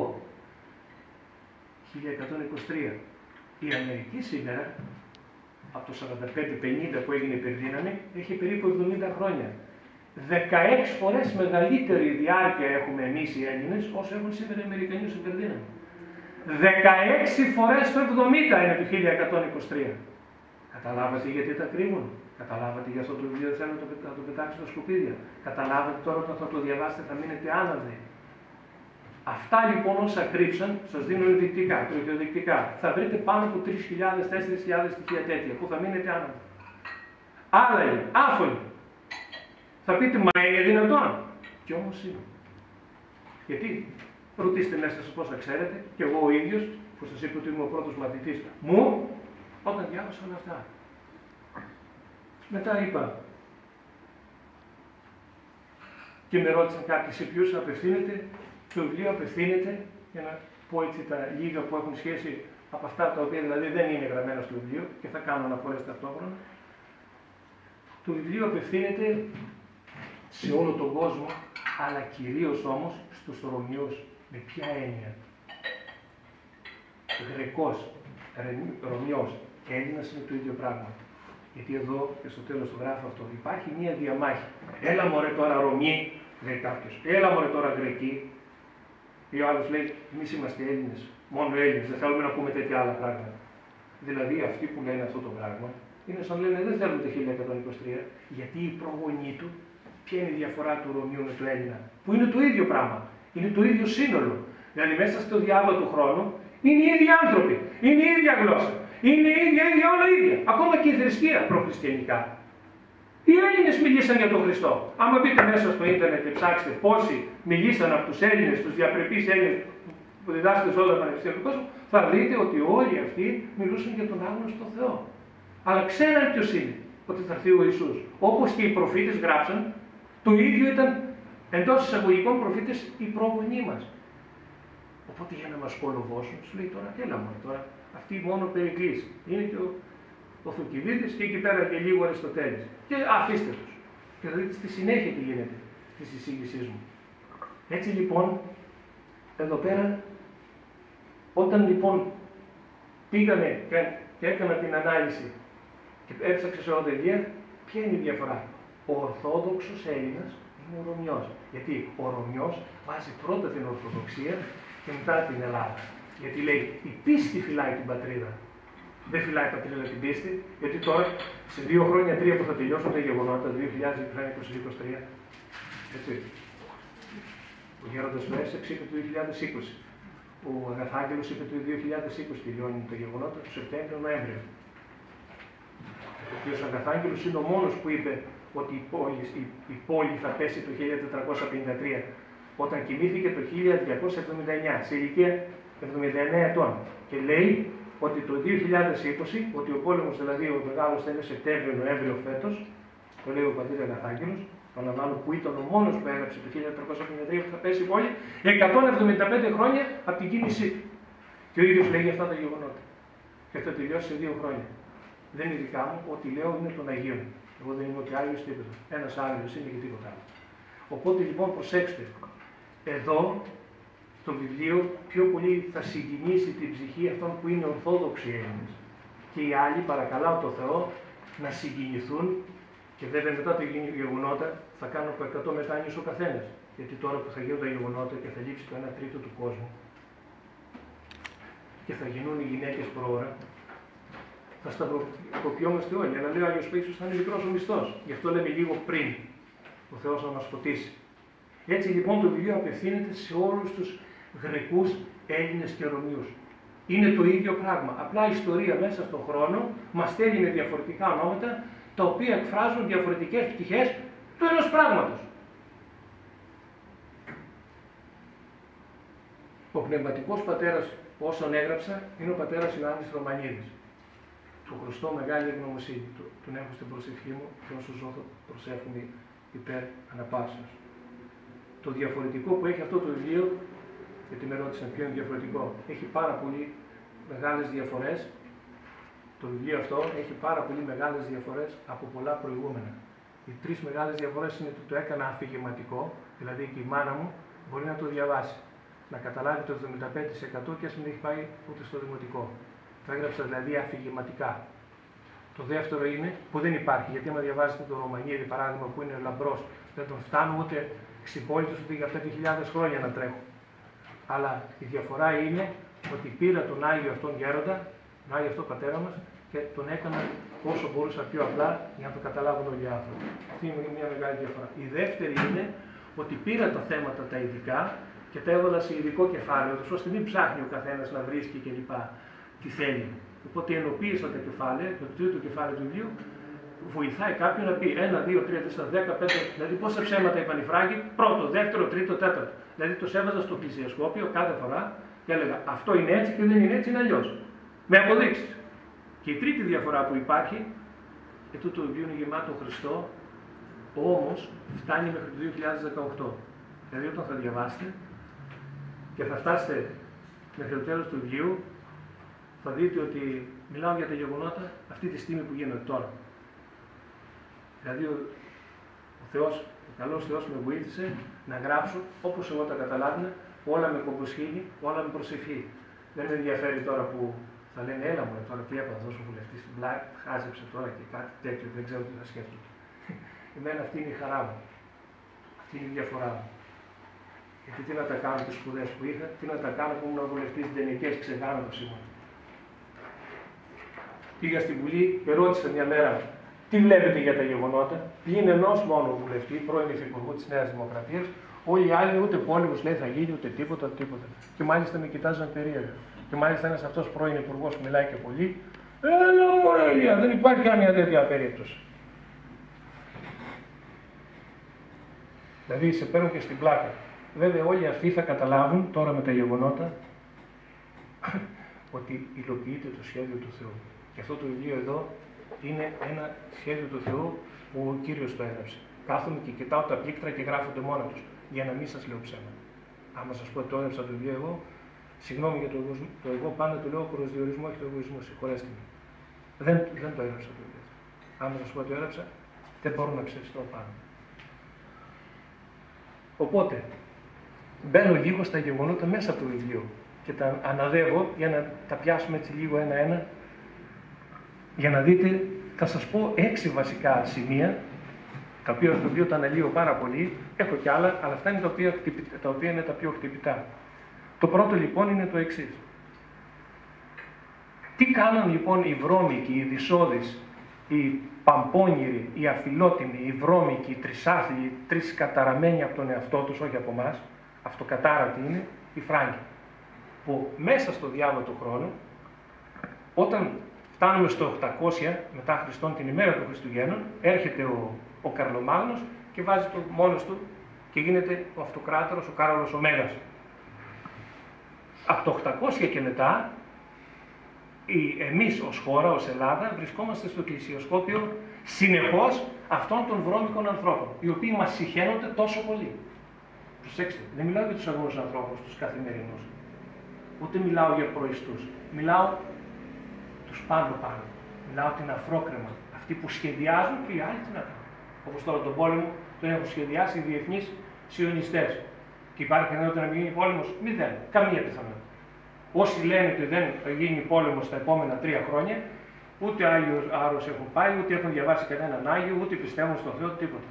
1123. Η Αμερική σήμερα, από το 45-50 που έγινε υπερδύναμη, έχει περίπου 70 χρόνια. 16 φορές μεγαλύτερη διάρκεια έχουμε εμείς οι Έλληνες όσο έχουν σήμερα οι Αμερικανοί ως υπερδύναμη. 16 φορές το 70 είναι το 1123. Καταλάβατε γιατί τα κρύβουν. Καταλάβατε για αυτό το βιβλίο θέλω να το πετάξω στα σκουπίδια. Καταλάβατε τώρα όταν θα το διαβάσετε θα μείνετε άναυδοι. Αυτά λοιπόν όσα κρύψαν, σας δίνω ενδεικτικά, τροχιοδεικτικά. Θα βρείτε πάνω από 3.000-4.000 στοιχεία τέτοια που θα μείνετε άναυδοι. Άλλαγοι, άφωνοι. Θα πείτε, μα είναι δυνατόν. Κι όμως είναι. Γιατί, ρωτήστε μέσα σας πώς θα ξέρετε, και εγώ ο ίδιος, που σας είπα ότι είμαι ο πρώτος μαθητής μου, όταν διάβασα όλα αυτά. Μετά είπα, και με ρώτησαν κάποιοι σε ποιους απευθύνεται, το βιβλίο απευθύνεται, για να πω έτσι τα λίγα που έχουν σχέση από αυτά τα οποία δηλαδή δεν είναι γραμμένα στο βιβλίο και θα κάνω αναφορές ταυτόχρονα. Το βιβλίο απευθύνεται σε όλο τον κόσμο, αλλά κυρίως όμως στους Ρωμιούς. Με ποια έννοια? Γρεκός, Ρωμιός και Έλληνας είναι το ίδιο πράγμα. Γιατί εδώ και στο τέλος του γράφω αυτό, υπάρχει μία διαμάχη. Έλα μωρέ τώρα Ρωμιοί, λέει κάποιος. Έλα μωρέ τώρα Γρεκοί. Ή ο άλλος λέει, εμείς είμαστε Έλληνες, μόνο Έλληνες, δεν θέλουμε να πούμε τέτοια άλλα πράγματα. Δηλαδή αυτοί που λένε αυτό το πράγμα είναι σαν λένε δεν θέλουμε το 1123, γιατί η προγονή του, ποια είναι η διαφορά του Ρωμιού με του Έλληνα, που είναι το ίδιο πράγμα, είναι το ίδιο σύνολο. Δηλαδή μέσα στο διάβολο του χρόνου είναι οι ίδιοι άνθρωποι, είναι η ίδια γλώσσα, είναι η ίδια όλα ίδια. Ακόμα και η θρησκεία προχριστιανικά. Οι Έλληνες μιλήσαν για τον Χριστό. Άμα μπείτε μέσα στο ίντερνετ και ψάξετε πόσοι μιλήσαν από τους Έλληνες, τους διαπρεπείς Έλληνες που διδάσκονται σε όλα τα πανεπιστήμια του κόσμου, θα δείτε ότι όλοι αυτοί μιλούσαν για τον άγνωστο Θεό. Αλλά ξέραν ποιος είναι, ότι θα έρθει ο Ιησούς. Όπως και οι προφήτες γράψαν, το ίδιο ήταν εντός εισαγωγικών προφήτες οι πρόγονοί μας. Οπότε για να μας κολοβώσουν, σου λέει τώρα, έλα μόνο τώρα, αυτή μόνο περικλείς. Είναι και ο Θουκυδίδης και εκεί πέρα και λίγο Αριστοτέλης. Και αφήστε τους. Και θα δείτε στη συνέχεια τι γίνεται της εισήγησής μου. Έτσι λοιπόν, εδώ πέρα, όταν λοιπόν πήγανε και έκανα την ανάλυση και έψαξα σε οδηγία, ποια είναι η διαφορά. Ο Ορθόδοξος Έλληνας είναι ο Ρωμιός. Γιατί ο Ρωμιός βάζει πρώτα την Ορθοδοξία και μετά την Ελλάδα. Γιατί λέει, η πίστη φυλάει την πατρίδα. Δεν φυλάει η πατρίδα την πίστη, γιατί τώρα σε 2 χρόνια, 3 που θα τελειώσουν τα γεγονότα, 2023, έτσι. Ο Γέροντας Μέσεξ είπε το 2020. Ο Αγαθάγγελος είπε το 2020 τελειώνει τα γεγονότα, το Σεπτέμβριο-Νοέμβριο. Ο κ. Αγαθάγγελος είναι ο μόνος που είπε ότι η πόλη θα πέσει το 1453, όταν κοιμήθηκε το 1279, σε ηλικία 79 ετών. Και λέει ότι το 2020, ότι ο πόλεμος δηλαδή ο μεγάλος θα είναι Σεπτέμβριο-Νοέμβριο φέτος, το λέει ο πατήρ Αγαθάγγελος, παραλαμβάνω που ήταν ο μόνος που έγραψε το 1453 που θα πέσει η πόλη, 175 χρόνια από την κίνησή του. Και ο ίδιος λέγει αυτά τα γεγονότα. Και θα τελειώσει σε 2 χρόνια. Δεν είναι δικά μου, ό,τι λέω είναι των Αγίων. Εγώ δεν είμαι ούτε Άγιος τίποτα. Ένας Άγιος είναι και τίποτα άλλο. Οπότε λοιπόν προσέξτε, εδώ το βιβλίο πιο πολύ θα συγκινήσει την ψυχή αυτών που είναι Ορθόδοξοι Έλληνες. Και οι άλλοι, παρακαλάω το Θεό, να συγκινηθούν και βέβαια μετά τα γεγονότα θα κάνω από 100 μετάνοιες ο καθένας. Γιατί τώρα που θα γίνουν τα γεγονότα και θα λείψει το 1/3 του κόσμου και θα γίνουν οι γυναίκες πρόωρα, θα σταυροκοπιόμαστε όλοι. Αλλά λέει ο Άγιος Πίξος θα είναι μικρός ο μισθός. Γι' αυτό λέμε λίγο πριν ο Θεός να μας φωτίσει. Έτσι λοιπόν το βιβλίο απευθύνεται σε όλους τους Γρεκούς, Έλληνες και Ρωμιούς. Είναι το ίδιο πράγμα. Απλά η ιστορία μέσα στον χρόνο μας στέλνει με διαφορετικά ονόματα, τα οποία εκφράζουν διαφορετικές πτυχές του ενός πράγματος. Ο πνευματικός πατέρας, όσον έγραψα, είναι ο πατέρας Ιωάννης Ρωμανίδης. Του χρωστώ μεγάλη ευγνωμοσύνη του. Τον έχω στην προσευχή μου και όσους ζω θα προσεύχομαι υπέρ αναπάσεως. Το διαφορετικό που έχει αυτό το βιβλίο, γιατί με ρώτησαν ποιο είναι διαφορετικό, έχει πάρα πολύ μεγάλες διαφορές. Το βιβλίο αυτό έχει πάρα πολύ μεγάλες διαφορές από πολλά προηγούμενα. Οι 3 μεγάλες διαφορές είναι ότι το έκανα αφηγηματικό, δηλαδή και η μάνα μου μπορεί να το διαβάσει. Να καταλάβει το 75% και ας μην έχει πάει ούτε στο δημοτικό. Το έγραψα δηλαδή αφηγηματικά. Το δεύτερο είναι που δεν υπάρχει, γιατί άμα διαβάζετε το Ρωμανίδη παράδειγμα που είναι λαμπρός, δεν τον φτάνουν ούτε ξυπόλυτος ούτε για 5.000 χρόνια να τρέχουν. Αλλά η διαφορά είναι ότι πήρα τον Άγιο αυτόν γέροντα, τον Άγιο αυτό πατέρα μας, και τον έκανα όσο μπορούσα πιο απλά για να το καταλάβουν όλοι οι άνθρωποι. Αυτή είναι μια μεγάλη διαφορά. Η δεύτερη είναι ότι πήρα τα θέματα τα ειδικά και τα έβαλα σε ειδικό κεφάλαιο, ώστε μην ψάχνει ο καθένας να βρίσκει κλπ. Τι θέλει. Οπότε ενοποίησα τα κεφάλαια, το τρίτο κεφάλαιο του βιβλίου, βοηθάει κάποιον να πει 1, 2, 3, 4, 10, 5, δηλαδή πόσα ψέματα είπαν οι Φράγκοι, πρώτο, δεύτερο, τρίτο, τέταρτο. Δηλαδή το έβαζα στο πλησιασκόπιο κάθε φορά και έλεγα αυτό είναι έτσι και δεν είναι έτσι, είναι αλλιώς. Με αποδείξεις. Και η τρίτη διαφορά που υπάρχει, και τούτο βιβλίο είναι γεμάτο Χριστό, όμως φτάνει μέχρι το 2018. Δηλαδή όταν θα διαβάσετε και θα φτάσετε μέχρι το τέλος του βιβλίου, θα δείτε ότι μιλάω για τα γεγονότα αυτή τη στιγμή που γίνονται τώρα. Δηλαδή ο Θεός, ο καλός Θεός με βοήθησε να γράψω όπως εγώ τα καταλάβαινα, όλα με κομποσχήνη, όλα με προσευχή. Δεν με ενδιαφέρει τώρα που θα λένε έλα μου τώρα τι έπαθα τόσο βουλευτής, χάζεψε τώρα και κάτι τέτοιο, δεν ξέρω τι θα σκέφτονται. Εμένα αυτή είναι η χαρά μου. Αυτή είναι η διαφορά μου. Γιατί τι να τα κάνω τις σπουδές που είχα, τι να τα κάνω που ήμουν βουλευτής τενικές, ξεγάνω το σήμα. Πήγα στη Βουλή και ρώτησα μια μέρα τι βλέπετε για τα γεγονότα. Πλην ενός μόνο βουλευτή, πρώην υφυπουργού της Νέας Δημοκρατίας, όλοι οι άλλοι ούτε πόλεμος λέει θα γίνει, ούτε τίποτα. Και μάλιστα με κοιτάζαν περίεργα. Και μάλιστα ένας αυτός πρώην υπουργός που μιλάει και πολύ, έλα μωρέ Ηλία, δεν υπάρχει καμία τέτοια περίπτωση. Δηλαδή σε παίρνουν και στην πλάκα. Βέβαια όλοι αυτοί θα καταλάβουν τώρα με τα γεγονότα ότι υλοποιείται το σχέδιο του Θεού. Και αυτό το βιβλίο εδώ είναι ένα σχέδιο του Θεού που ο Κύριος το έγραψε. Κάθομαι και κοιτάω τα πλήκτρα και γράφονται μόνα τους, για να μην σας λέω ψέμα. Άμα σας πω ότι το έγραψα το βιβλίο εγώ, συγγνώμη για το εγώ, πάντα το λέω προς διορισμό, όχι το εγωισμό, συγχωρέστε με. Δεν το έγραψα το βιβλίο. Άμα σας πω ότι το έγραψα, δεν μπορώ να ψευστώ πάνω. Οπότε, μπαίνω λίγο στα γεγονότα μέσα από το βιβλίο και τα αναδεύω για να τα πιάσουμε έτσι λίγο ένα-ένα, για να δείτε, θα σας πω 6 βασικά σημεία, τα οποία στο βιβλίο τα αναλύω πάρα πολύ, έχω κι άλλα, αλλά αυτά είναι τα οποία είναι τα πιο χτυπητά. Το πρώτο λοιπόν είναι το εξής. Τι κάναν λοιπόν οι βρώμικοι, οι δυσώδεις, οι παμπώνηροι, οι αφιλότιμοι, οι βρώμικοι, οι τρισάθλοι, οι τρισκαταραμένοι από τον εαυτό τους, όχι από εμάς, αυτοκατάρατοι είναι, οι Φράγκοι, που μέσα στο διάβατο χρόνο, όταν φτάνουμε στο 800 μετά Χριστόν, την ημέρα των Χριστουγέννων, έρχεται ο Καρλομάγνος και βάζει το μόνος του και γίνεται ο αυτοκράτορας, ο Κάρολος ο Μέγας. Από το 800 και μετά, εμείς ως χώρα, ως Ελλάδα, βρισκόμαστε στο εκκλησιοσκόπιο συνεχώς αυτών των βρώμικων ανθρώπων, οι οποίοι μας συχαίνονται τόσο πολύ. Προσέξτε, δεν μιλάω για τους αγνούς ανθρώπους, τους καθημερινούς, ούτε μιλάω για προϊστούς, μιλάω τους πάνω. Μιλάω την αφρόκρεμα, αυτοί που σχεδιάζουν και οι άλλοι τι να κάνουν. Όπως τώρα τον πόλεμο τον έχουν σχεδιάσει οι διεθνείς σιωνιστές. Και υπάρχει πιθανότητα να μην γίνει πόλεμος? 0. Καμία πιθανότητα. Όσοι λένε ότι δεν θα γίνει πόλεμος στα επόμενα 3 χρόνια, ούτε Άγιος Άρος έχουν πάει, ούτε έχουν διαβάσει κανέναν Άγιο, ούτε πιστεύουν στον Θεό, τίποτα.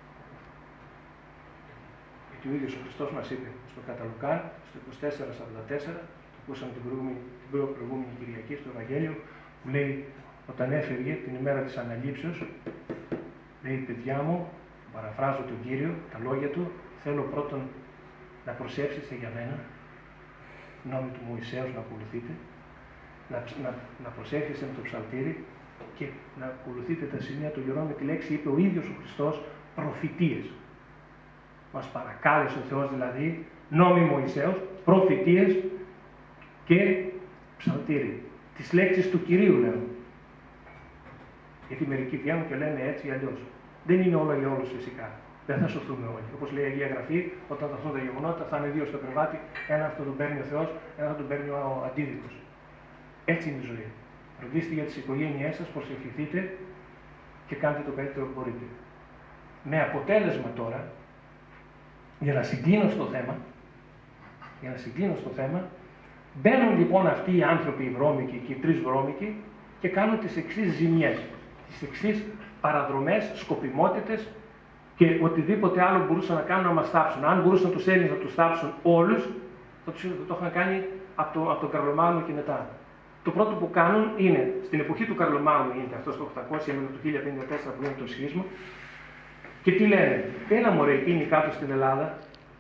Γιατί ο ίδιος ο Χριστός μας είπε στο Καταλουκάν, στο 24:44, το ακούσαμε την προηγούμενη Κυριακή στο Ευαγγέλιο, που λέει, όταν έφευγε την ημέρα της αναλήψεως, λέει, παιδιά μου, παραφράζω τον Κύριο, τα λόγια του, θέλω πρώτον να προσεύσετε για μένα, νόμοι του Μωυσέως να ακολουθείτε, να προσεύχεστε με το ψαλτήρι και να ακολουθείτε τα σημεία του γερών με τη λέξη, είπε ο ίδιος ο Χριστός, προφητείες. Μας παρακάλεσε ο Θεός δηλαδή, νόμοι Μωυσέως, προφητείες και ψαλτήρι. Τις λέξεις του Κυρίου λέω. Γιατί μερικοί βγαίνουν και λένε έτσι ή αλλιώς. Δεν είναι όλα για όλους φυσικά. Δεν θα σωθούμε όλοι. Όπως λέει η Αγία Γραφή, όταν θα έρθουν τα γεγονότα, θα είναι 2 στο κρεβάτι, ένα θα τον παίρνει ο Θεός, ένα θα τον παίρνει ο αντίδικος. Έτσι είναι η ζωή. Φροντίστε για τις οικογένειές σας, προσευχηθείτε και κάντε το καλύτερο που μπορείτε. Με αποτέλεσμα τώρα, για να συγκλίνω στο θέμα, μπαίνουν λοιπόν αυτοί οι άνθρωποι, οι βρώμικοι και οι 3 βρώμικοι και κάνουν τις εξής ζημιές, τις εξής παραδρομές, σκοπιμότητες και οτιδήποτε άλλο μπορούσαν να κάνουν να μας θάψουν. Αν μπορούσαν τους Έλληνες να τους θάψουν όλους, θα το είχαν κάνει από τον Καρλομάγνο και μετά. Το πρώτο που κάνουν είναι, στην εποχή του Καρλομάγνου γίνεται αυτό στο 800 με το 1054 που είναι το σχίσμα, και τι λένε, έλα μωρέ εκείνοι κάτω στην Ελλάδα,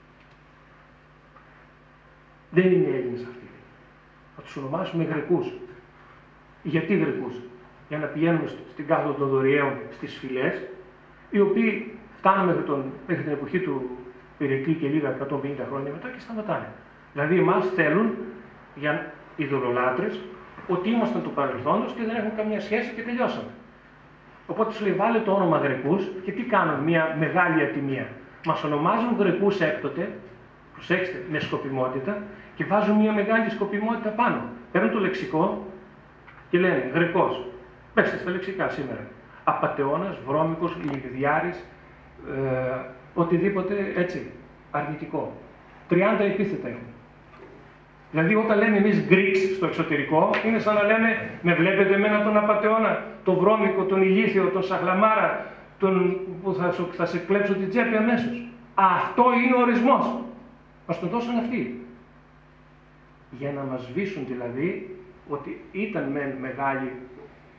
δεν είναι Έλληνες αυτοί. Θα τους ονομάσουμε Γρεκούς. Γιατί Γρεκούς? Για να πηγαίνουμε στην κάθοδο των Δωριαίων στις φυλές, οι οποίοι φτάνουν μέχρι την εποχή του Περικλή και λίγα 150 χρόνια μετά και σταματάνε. Δηλαδή εμάς θέλουν για ειδωλολάτρες ότι ήμασταν του παρελθόντος και δεν έχουν καμία σχέση και τελειώσαμε. Οπότε τους λέει βάλε το όνομα Γρεκούς και τι κάνουν, μια μεγάλη ατιμία. Μας ονομάζουν Γρεκούς έκτοτε, προσέξτε, με σκοπιμότητα και βάζουν μια μεγάλη σκοπιμότητα πάνω. Παίρνουν το λεξικό και λένε Γρεκός. Πέστε στα λεξικά σήμερα. Απατεώνας, βρώμικος, λιγδιάρης, οτιδήποτε έτσι, αρνητικό. 30 επίθετα έχουν. Δηλαδή όταν λέμε εμείς Greeks στο εξωτερικό, είναι σαν να λέμε με βλέπετε εμένα τον απατεώνα, τον βρώμικο, τον ηλίθιο, τον σαχλαμάρα, τον που θα σε κλέψω την τσέπη αμέσως. Αυτό είναι ο ορισμός. Μας τον δώσαν αυτοί. Για να μας σβήσουν δηλαδή ότι ήταν μεγάλοι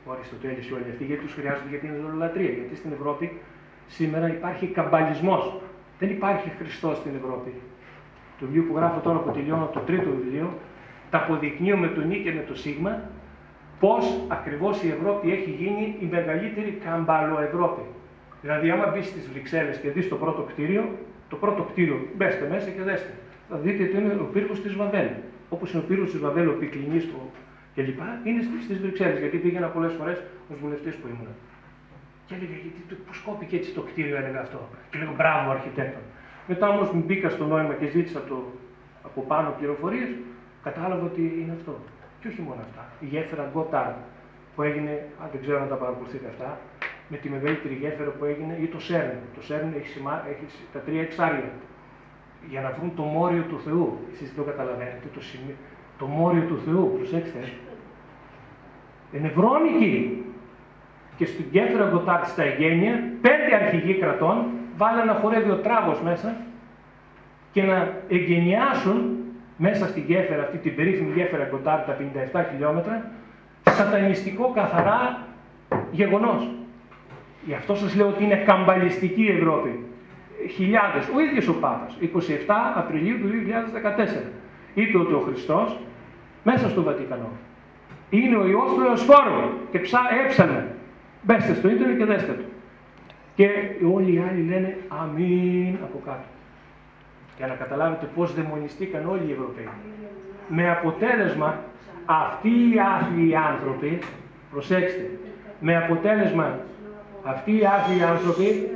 ο Αριστοτέλης και όλοι αυτοί, γιατί τους χρειάζονται για την ειδωλολατρία. Γιατί στην Ευρώπη σήμερα υπάρχει καμπαλισμός. Δεν υπάρχει Χριστός στην Ευρώπη. Το βιβλίο που γράφω τώρα που τελειώνω, το τρίτο βιβλίο, τα αποδεικνύω με το νι και με το σίγμα, πώς ακριβώς η Ευρώπη έχει γίνει η μεγαλύτερη καμπαλοευρώπη. Δηλαδή, άμα μπει στις Βρυξέλλες και δεις το πρώτο κτίριο, μπέστε μέσα και δέστε. Θα δείτε ότι είναι ο πύργος της Βαβέλ. Όπως είναι ο πύργος της Βαβέλ, ο Πικλινής του κλπ. Είναι στις Βρυξέλλες, γιατί πήγαινα πολλές φορές ως βουλευτής που ήμουν. Και έλεγα, γιατί πώς κόπηκε έτσι το κτίριο, έλεγα αυτό. Και λέγω, μπράβο, αρχιτέκτον. Μετά όμως μπήκα στο νόημα και ζήτησα από πάνω πληροφορίες, κατάλαβα ότι είναι αυτό. Και όχι μόνο αυτά. Η γέφυρα Γκοτάρντ που έγινε, δεν ξέρω αν τα παρακολουθείτε αυτά, με τη μεγαλύτερη γέφυρα που έγινε, ή το Σέρν. Το Σέρν έχει τα 3 εξάρια. Για να βρουν το μόριο του Θεού. Εσείς δεν το καταλαβαίνετε το σημείο. Το μόριο του Θεού, προσέξτε. Είναι βρώμικη. Και στην γέφυρα Γκοτάρντ στα Αιγαίνια, 5 αρχηγοί κρατών βάλανε να χορεύει ο τράγος μέσα και να εγκαινιάσουν μέσα στη γέφυρα, αυτή την περίφημη γέφυρα Γκοτάρντ, τα 57 χιλιόμετρα, σατανιστικό καθαρά γεγονός. Γι' αυτό σας λέω ότι είναι καμπαλιστική η Ευρώπη. Χιλιάδες, ο ίδιος ο Πάπας, 27 Απριλίου του 2014, είπε ότι ο Χριστός μέσα στο Βατικανό είναι ο Υιός του Εωσφόρου και έψανε. Μπέστε στο ίντερνετ και δέστε το. Και όλοι οι άλλοι λένε αμήν από κάτω. Για να καταλάβετε πώς δαιμονιστήκαν όλοι οι Ευρωπαίοι. Με αποτέλεσμα αυτοί οι άθλιοι άνθρωποι, προσέξτε, με αποτέλεσμα αυτοί οι άθλιοι άνθρωποι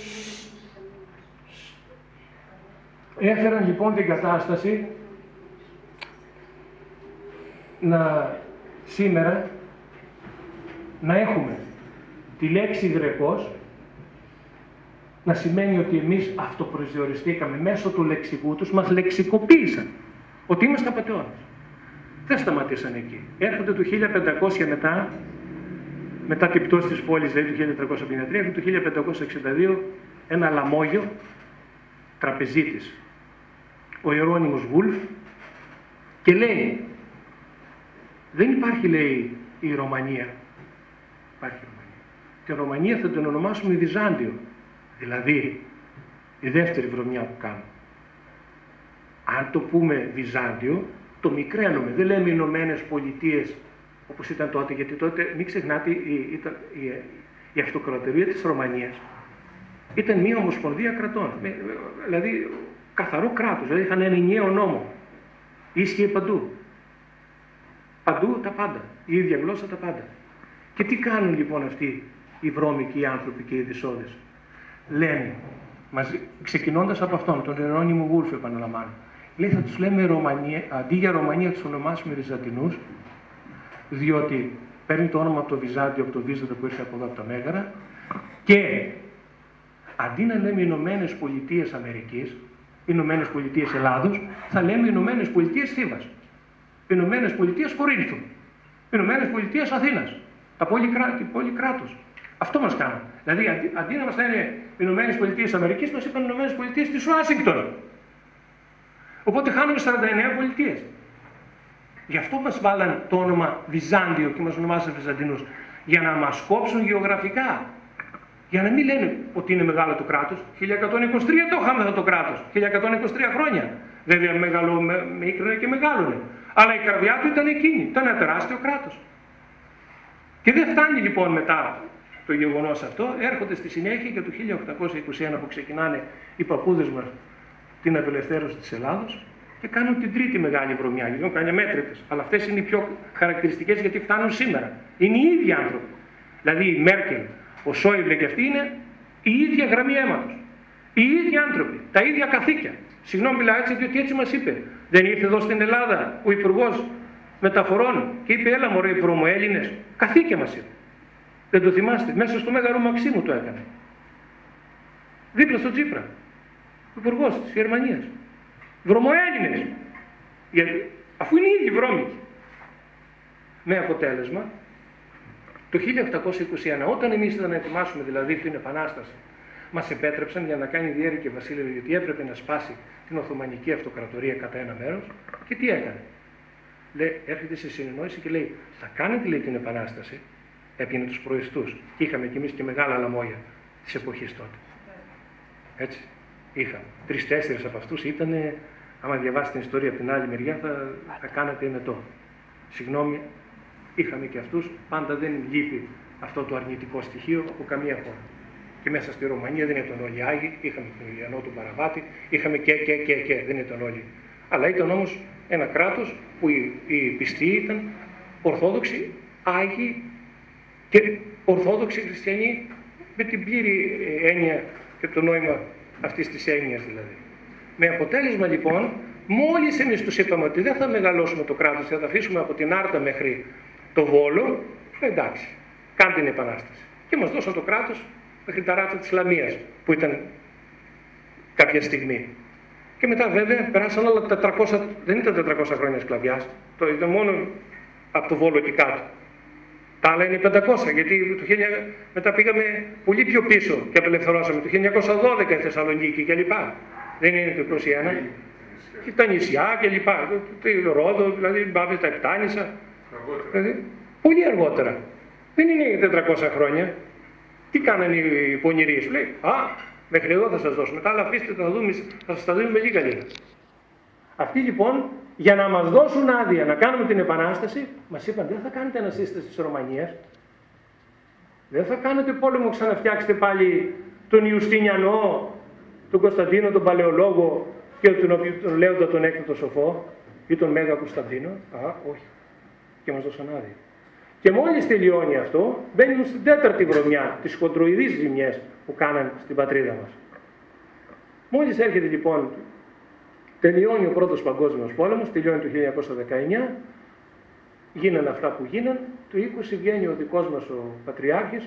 έφεραν λοιπόν την κατάσταση σήμερα να έχουμε τη λέξη γρεκός να σημαίνει ότι εμείς αυτοπροσδιοριστήκαμε μέσω του λεξικού τους, μας λεξικοποίησαν ότι είμαστε απατεώνες. Δεν σταματήσαν εκεί. Έρχονται το 1500 μετά την πτώση της πόλης, δηλαδή το 1353, έρχονται το 1562 ένα λαμόγιο τραπεζίτης, ο Ιερώνυμος Βούλφ, και λέει, δεν υπάρχει, λέει, η Ρωμανία. Υπάρχει η Ρωμανία. Τη Ρωμανία θα την ονομάσουμε Βυζάντιο. Δηλαδή, η δεύτερη βρωμιά που κάνουμε. Αν το πούμε Βυζάντιο, το μικραίνουμε. Δεν λέμε Ηνωμένες Πολιτείες, όπως ήταν τότε, γιατί τότε, μην ξεχνάτε, η αυτοκρατορία της Ρωμανίας ήταν μια ομοσπονδία κρατών. Δηλαδή, καθαρό κράτος. Δηλαδή, είχαν ένα ενιαίο νόμο. Ίσχυε παντού. Παντού τα πάντα. Η ίδια γλώσσα τα πάντα. Και τι κάνουν λοιπόν αυτοί οι βρώμικοι άνθρωποι και οι δυσόδες? Λένε, ξεκινώντας από αυτόν, τον Ιερώνυμο Βούλφ, επαναλαμβάνω, λέει, θα τους λέμε Ρωμανία, αντί για Ρωμανία τους ονομάσουμε Βυζαντινούς, διότι παίρνει το όνομα από το Βυζάντιο, από το Βίζαντο που ήρθε από εδώ από τα Μέγαρα, και αντί να λέμε Ηνωμένες Πολιτείες Αμερικής, Ηνωμένες Πολιτείες Ελλάδος, θα λέμε Ηνωμένες Πολιτείες Θήβας, Ηνωμένες Πολιτείες Κορίνθου, Ηνωμένες Πολιτείες Αθήνας, την πόλη κράτος. Αυτό μας κάνουν. Δηλαδή, αντί να μας λένε Ηνωμένες Πολιτείες Αμερικής, μας είπαν Ηνωμένες Πολιτείες της Ουάσιγκτον. Οπότε χάνουμε 49 πολιτείες. Γι' αυτό μας βάλαν το όνομα Βυζάντιο και μας ονομάζουν Βυζαντινούς. Για να μας κόψουν γεωγραφικά. Για να μην λένε ότι είναι μεγάλο το κράτος. 1123 το είχαμε αυτό το κράτος. 1123 χρόνια. Βέβαια μικρώνε και μεγάλωνε. Αλλά η καρδιά του ήταν εκείνη. Ήταν ένα τεράστιο κράτος. Και δεν φτάνει λοιπόν μετά το γεγονός αυτό. Έρχονται στη συνέχεια και το 1821 που ξεκινάνε οι παππούδες μας την απελευθέρωση της Ελλάδος και κάνουν την τρίτη μεγάλη βρωμιά. Λοιπόν, κάνει μέτρητες. Αλλά αυτές είναι οι πιο χαρακτηριστικές γιατί φτάνουν σήμερα. Είναι οι ίδιοι άνθρωποι. Δηλαδή η Μέρκελ, ο Σόιμπλε και αυτοί είναι η ίδια γραμμή αίματος. Οι ίδιοι άνθρωποι, τα ίδια καθήκια. Συγγνώμη, μιλάω έτσι, διότι έτσι μας είπε. Δεν ήρθε εδώ στην Ελλάδα ο Υπουργός Μεταφορών και είπε: έλα μωρέ, οι βρωμοέλληνες, καθήκια μας είπε. Δεν το θυμάστε? Μέσα στο Μέγαρο Μαξίμου το έκανε. Δίπλα στο Τσίπρα. Ο Υπουργός της Γερμανίας. Βρωμοέλληνες. Αφού είναι οι ίδιοι βρώμικοι. Με αποτέλεσμα, το 1821, όταν εμείς ήταν να ετοιμάσουμε δηλαδή την Επανάσταση, μας επέτρεψαν για να κάνει διέρη βασίλειο, γιατί έπρεπε να σπάσει την Οθωμανική Αυτοκρατορία κατά ένα μέρος. Και τι έκανε? Λέει, έρχεται σε συνεννόηση και λέει: θα κάνετε, λέει, την Επανάσταση, έπινε τους προεστούς. Είχαμε κι εμείς και μεγάλα λαμόγια της εποχής τότε. Έτσι, είχαμε. 3-4 από αυτούς ήταν, άμα διαβάσετε την ιστορία από την άλλη μεριά, θα κάνατε εμετό. Συγγνώμη, είχαμε και αυτούς, πάντα δεν λείπει αυτό το αρνητικό στοιχείο από καμία χώρα. Και μέσα στη Ρωμανία δεν ήταν όλοι Άγιοι, είχαμε τον Ιωαννό του Παραβάτη, είχαμε και, δεν ήταν όλοι. Αλλά ήταν όμως ένα κράτος που οι πιστοί ήταν Ορθόδοξοι, Άγιοι και Ορθόδοξοι Χριστιανοί με την πλήρη έννοια και το νόημα αυτής της έννοιας δηλαδή. Με αποτέλεσμα λοιπόν, μόλις εμείς τους είπαμε ότι δεν θα μεγαλώσουμε το κράτος, θα τα αφήσουμε από την Άρτα μέχρι το Βόλο, εντάξει, κάντε την Επανάσταση. Και μας δώσαν το κράτος μέχρι τα ράτσα της Λαμίας, που ήταν κάποια στιγμή. Και μετά βέβαια περάσαν όλα τα 400, δεν ήταν 400 χρόνια σκλαβιάς, το ήταν μόνο από το Βόλο και κάτω. Τα άλλα είναι 500, γιατί μετά πήγαμε πολύ πιο πίσω και απελευθερώσαμε. Το 1912 η Θεσσαλονίκη κλπ. Δεν είναι το 21. Και τα νησιά κλπ. Το Ρόδο, δηλαδή πάμε τα Επτάνησα. Δηλαδή, πολύ αργότερα. Δεν είναι 400 χρόνια. Τι κάνανε οι πονηροί, σου λέει, μέχρι εδώ θα σας δώσουμε, τα άλλα αφήστε, θα σας τα δούμε με λίγα λίγα. Αυτοί λοιπόν, για να μας δώσουν άδεια να κάνουμε την Επανάσταση, μας είπαν, δεν θα κάνετε ανασύσταση της Ρωμανίας, δεν θα κάνετε πόλεμο, ξαναφτιάξετε πάλι τον Ιουστινιανό, τον Κωνσταντίνο, τον Παλαιολόγο και τον Λέοντα τον Έκτο Σοφό ή τον Μέγα Κωνσταντίνο. Όχι. Και μας δώσαν άδεια. Και μόλις τελειώνει αυτό, μπαίνουμε στην 4η βρωμιά, τις χοντροειδείς ζημιές που κάναν στην πατρίδα μας. Μόλις έρχεται λοιπόν, τελειώνει ο Πρώτος Παγκόσμιος Πόλεμος, τελειώνει το 1919, γίνανε αυτά που γίνανε, το 20 βγαίνει ο δικός μας ο Πατριάρχης,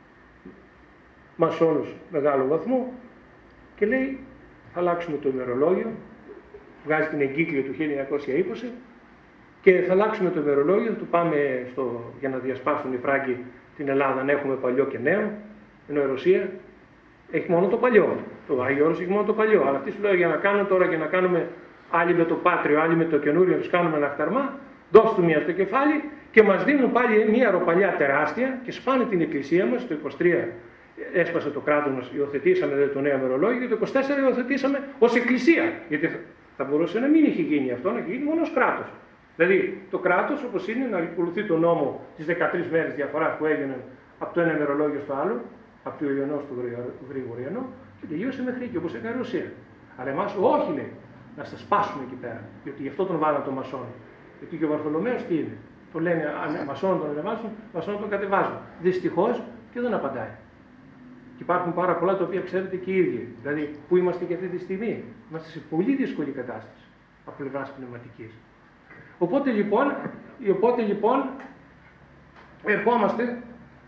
μασόνος μεγάλο βαθμό, και λέει θα αλλάξουμε το ημερολόγιο, βγάζει την εγκύκλιο του 1920, και θα αλλάξουμε το ημερολόγιο, του πάμε για να διασπάσουν οι Φράγκοι την Ελλάδα, να έχουμε παλιό και νέο, ενώ η Ρωσία έχει μόνο το παλιό. Το Άγιο Όρος έχει μόνο το παλιό. Αλλά αυτοί σου λέω για να κάνουν τώρα, για να κάνουμε άλλοι με το πάτριο, άλλοι με το καινούριο, να τους κάνουμε ένα χταρμά, δώσ' του μία στο κεφάλι και μας δίνουν πάλι μία ροπαλιά τεράστια και σπάνε την εκκλησία μας. Το 23 έσπασε το κράτος μας, υιοθετήσαμε δηλαδή, το νέο ημερολόγιο, και το 24 υιοθετήσαμε ως εκκλησία. Γιατί θα μπορούσε να μην είχε γίνει αυτό, να είχε γίνει μόνο ως κράτος. Δηλαδή το κράτος όπως είναι να ακολουθεί τον νόμο τις 13 μέρες διαφοράς που έγιναν από το ένα ημερολόγιο στο άλλο, από το Ιωνό στο Γρηγοριανό, και τελείωσε μέχρι εκεί όπως έκανε η Ρωσία. Αλλά εμάς όχι, λέει, να στα σπάσουμε εκεί πέρα. Γιατί γι' αυτό τον βάλανε τον Μασόνο. Γιατί και ο Βαρθολομαίος τι είναι. Το λένε Μασόνο τον ανεβάζουν, Μασόνο τον κατεβάζουν. Δυστυχώς και δεν απαντάει. Και υπάρχουν πάρα πολλά τα οποία ξέρετε και οι ίδιοι. Δηλαδή, πού είμαστε και αυτή τη στιγμή. Είμαστε σε πολύ δύσκολη κατάσταση από πλευράς πνευματικής. Οπότε λοιπόν ερχόμαστε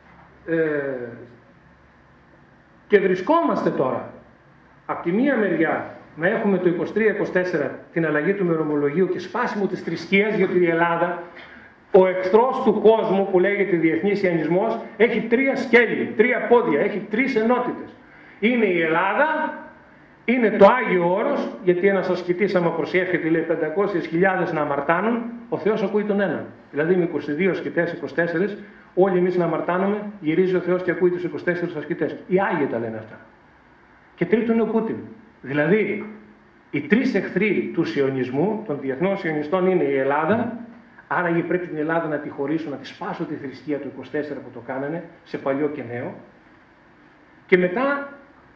και βρισκόμαστε τώρα από τη μία μεριά να έχουμε το 23-24 την αλλαγή του ημερομολογίου και σπάσιμο της θρησκείας, γιατί η Ελλάδα, ο εχθρός του κόσμου που λέγεται διεθνής ιανισμός, έχει 3 σκέλη, 3 πόδια, έχει 3 ενότητες. Είναι η Ελλάδα, είναι το Άγιο Όρος, γιατί ένας ασκητής άμα προσεύχεται λέει 500.000 να αμαρτάνουν, ο Θεός ακούει τον έναν. Δηλαδή με 22 ασκητές, 24, όλοι εμείς να αμαρτάνουμε, γυρίζει ο Θεός και ακούει τους 24 ασκητές. Οι Άγιοι τα λένε αυτά. Και τρίτον είναι ο Πούτιν. Δηλαδή, οι 3 εχθροί του σιωνισμού, των διεθνών σιωνιστών, είναι η Ελλάδα. Άρα πρέπει την Ελλάδα να τη χωρίσω, να τη σπάσω τη θρησκεία του 24 που το κάνανε, σε παλιό και νέο. Και μετά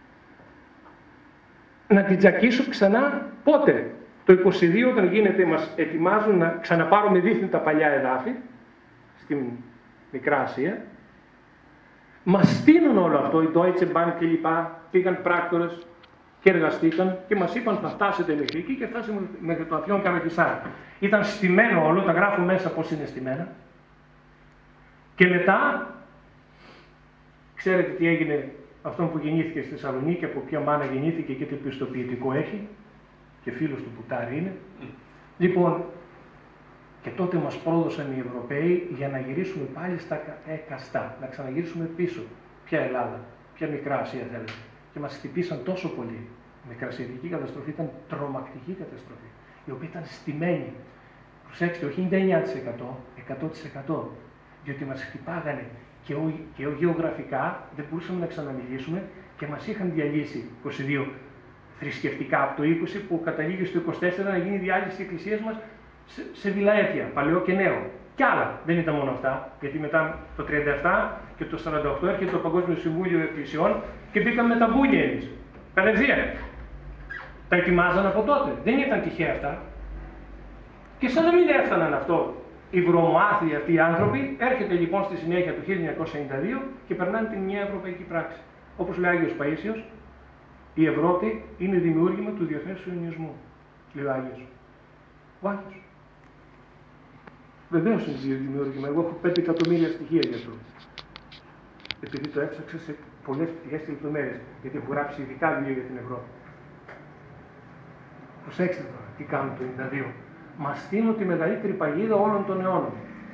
να την τζακίσω ξανά πότε. Το 22 όταν γίνεται, μας ετοιμάζουν να ξαναπάρουμε δίθεν τα παλιά εδάφη, στην Μικρά Ασία. Μας στείλουν όλο αυτό, η Deutsche Bank κλπ. Πήγαν πράκτορες και εργαστήκαν και μας είπαν θα φτάσετε μέχρι εκεί και φτάσαμε μέχρι το Αθιόν Καρακισάρ. Ήταν στημένο όλο, τα γράφω μέσα πώς είναι στημένα. Και μετά, ξέρετε τι έγινε αυτόν που γεννήθηκε στη Θεσσαλονίκη, από ποια μάνα γεννήθηκε και τι πιστοποιητικό έχει, και φίλος του Πουτάρη είναι. Λοιπόν, και τότε μας πρόδωσαν οι Ευρωπαίοι για να γυρίσουμε πάλι στα εκαστά, να ξαναγυρίσουμε πίσω. Ποια Ελλάδα, ποια Μικρά Ασία θέλετε. Και μας χτυπήσαν τόσο πολύ. Η μικρασιατική καταστροφή ήταν τρομακτική καταστροφή, η οποία ήταν στημένη. Προσέξτε, όχι 99%, 100%. Διότι μας χτυπάγανε Και γεωγραφικά δεν μπορούσαμε να ξαναμιλήσουμε και μας είχαν διαλύσει 22 θρησκευτικά από το 20 που καταλήγει στο 24 να γίνει διάλυση της εκκλησίας μας σε βιλαέτια, παλαιό και νέο. Κι άλλα, δεν ήταν μόνο αυτά, γιατί μετά το 37 και το 48 έρχεται το Παγκόσμιο Συμβούλιο Εκκλησιών και μπήκαμε με τα μπούνια εμείς. Κατευθείαν. Τα ετοιμάζαν από τότε. Δεν ήταν τυχαία αυτά. Και σαν να μην έφταναν αυτό οι βρωμοάθλοι αυτοί οι άνθρωποι, έρχεται λοιπόν στη συνέχεια του 1992 και περνάνε την μια ευρωπαϊκή πράξη. Όπως λέει ο Άγιος Παΐσιος, η Ευρώπη είναι δημιούργημα του Διεθνούς Ιωνισμού. Λέει ο Άγιος. Ο Άγιος. Βεβαίως είναι δημιούργημα. Εγώ έχω 5 εκατομμύρια στοιχεία για αυτό. Επειδή το έψαξα σε πολλές πτυχές και λεπτομέρειες. Γιατί έχω γράψει ειδικά βιβλία για την Ευρώπη. Προσέξτε τώρα τι κάνουν το 1992. Μας στείλουν τη μεγαλύτερη παγίδα όλων των αιώνων.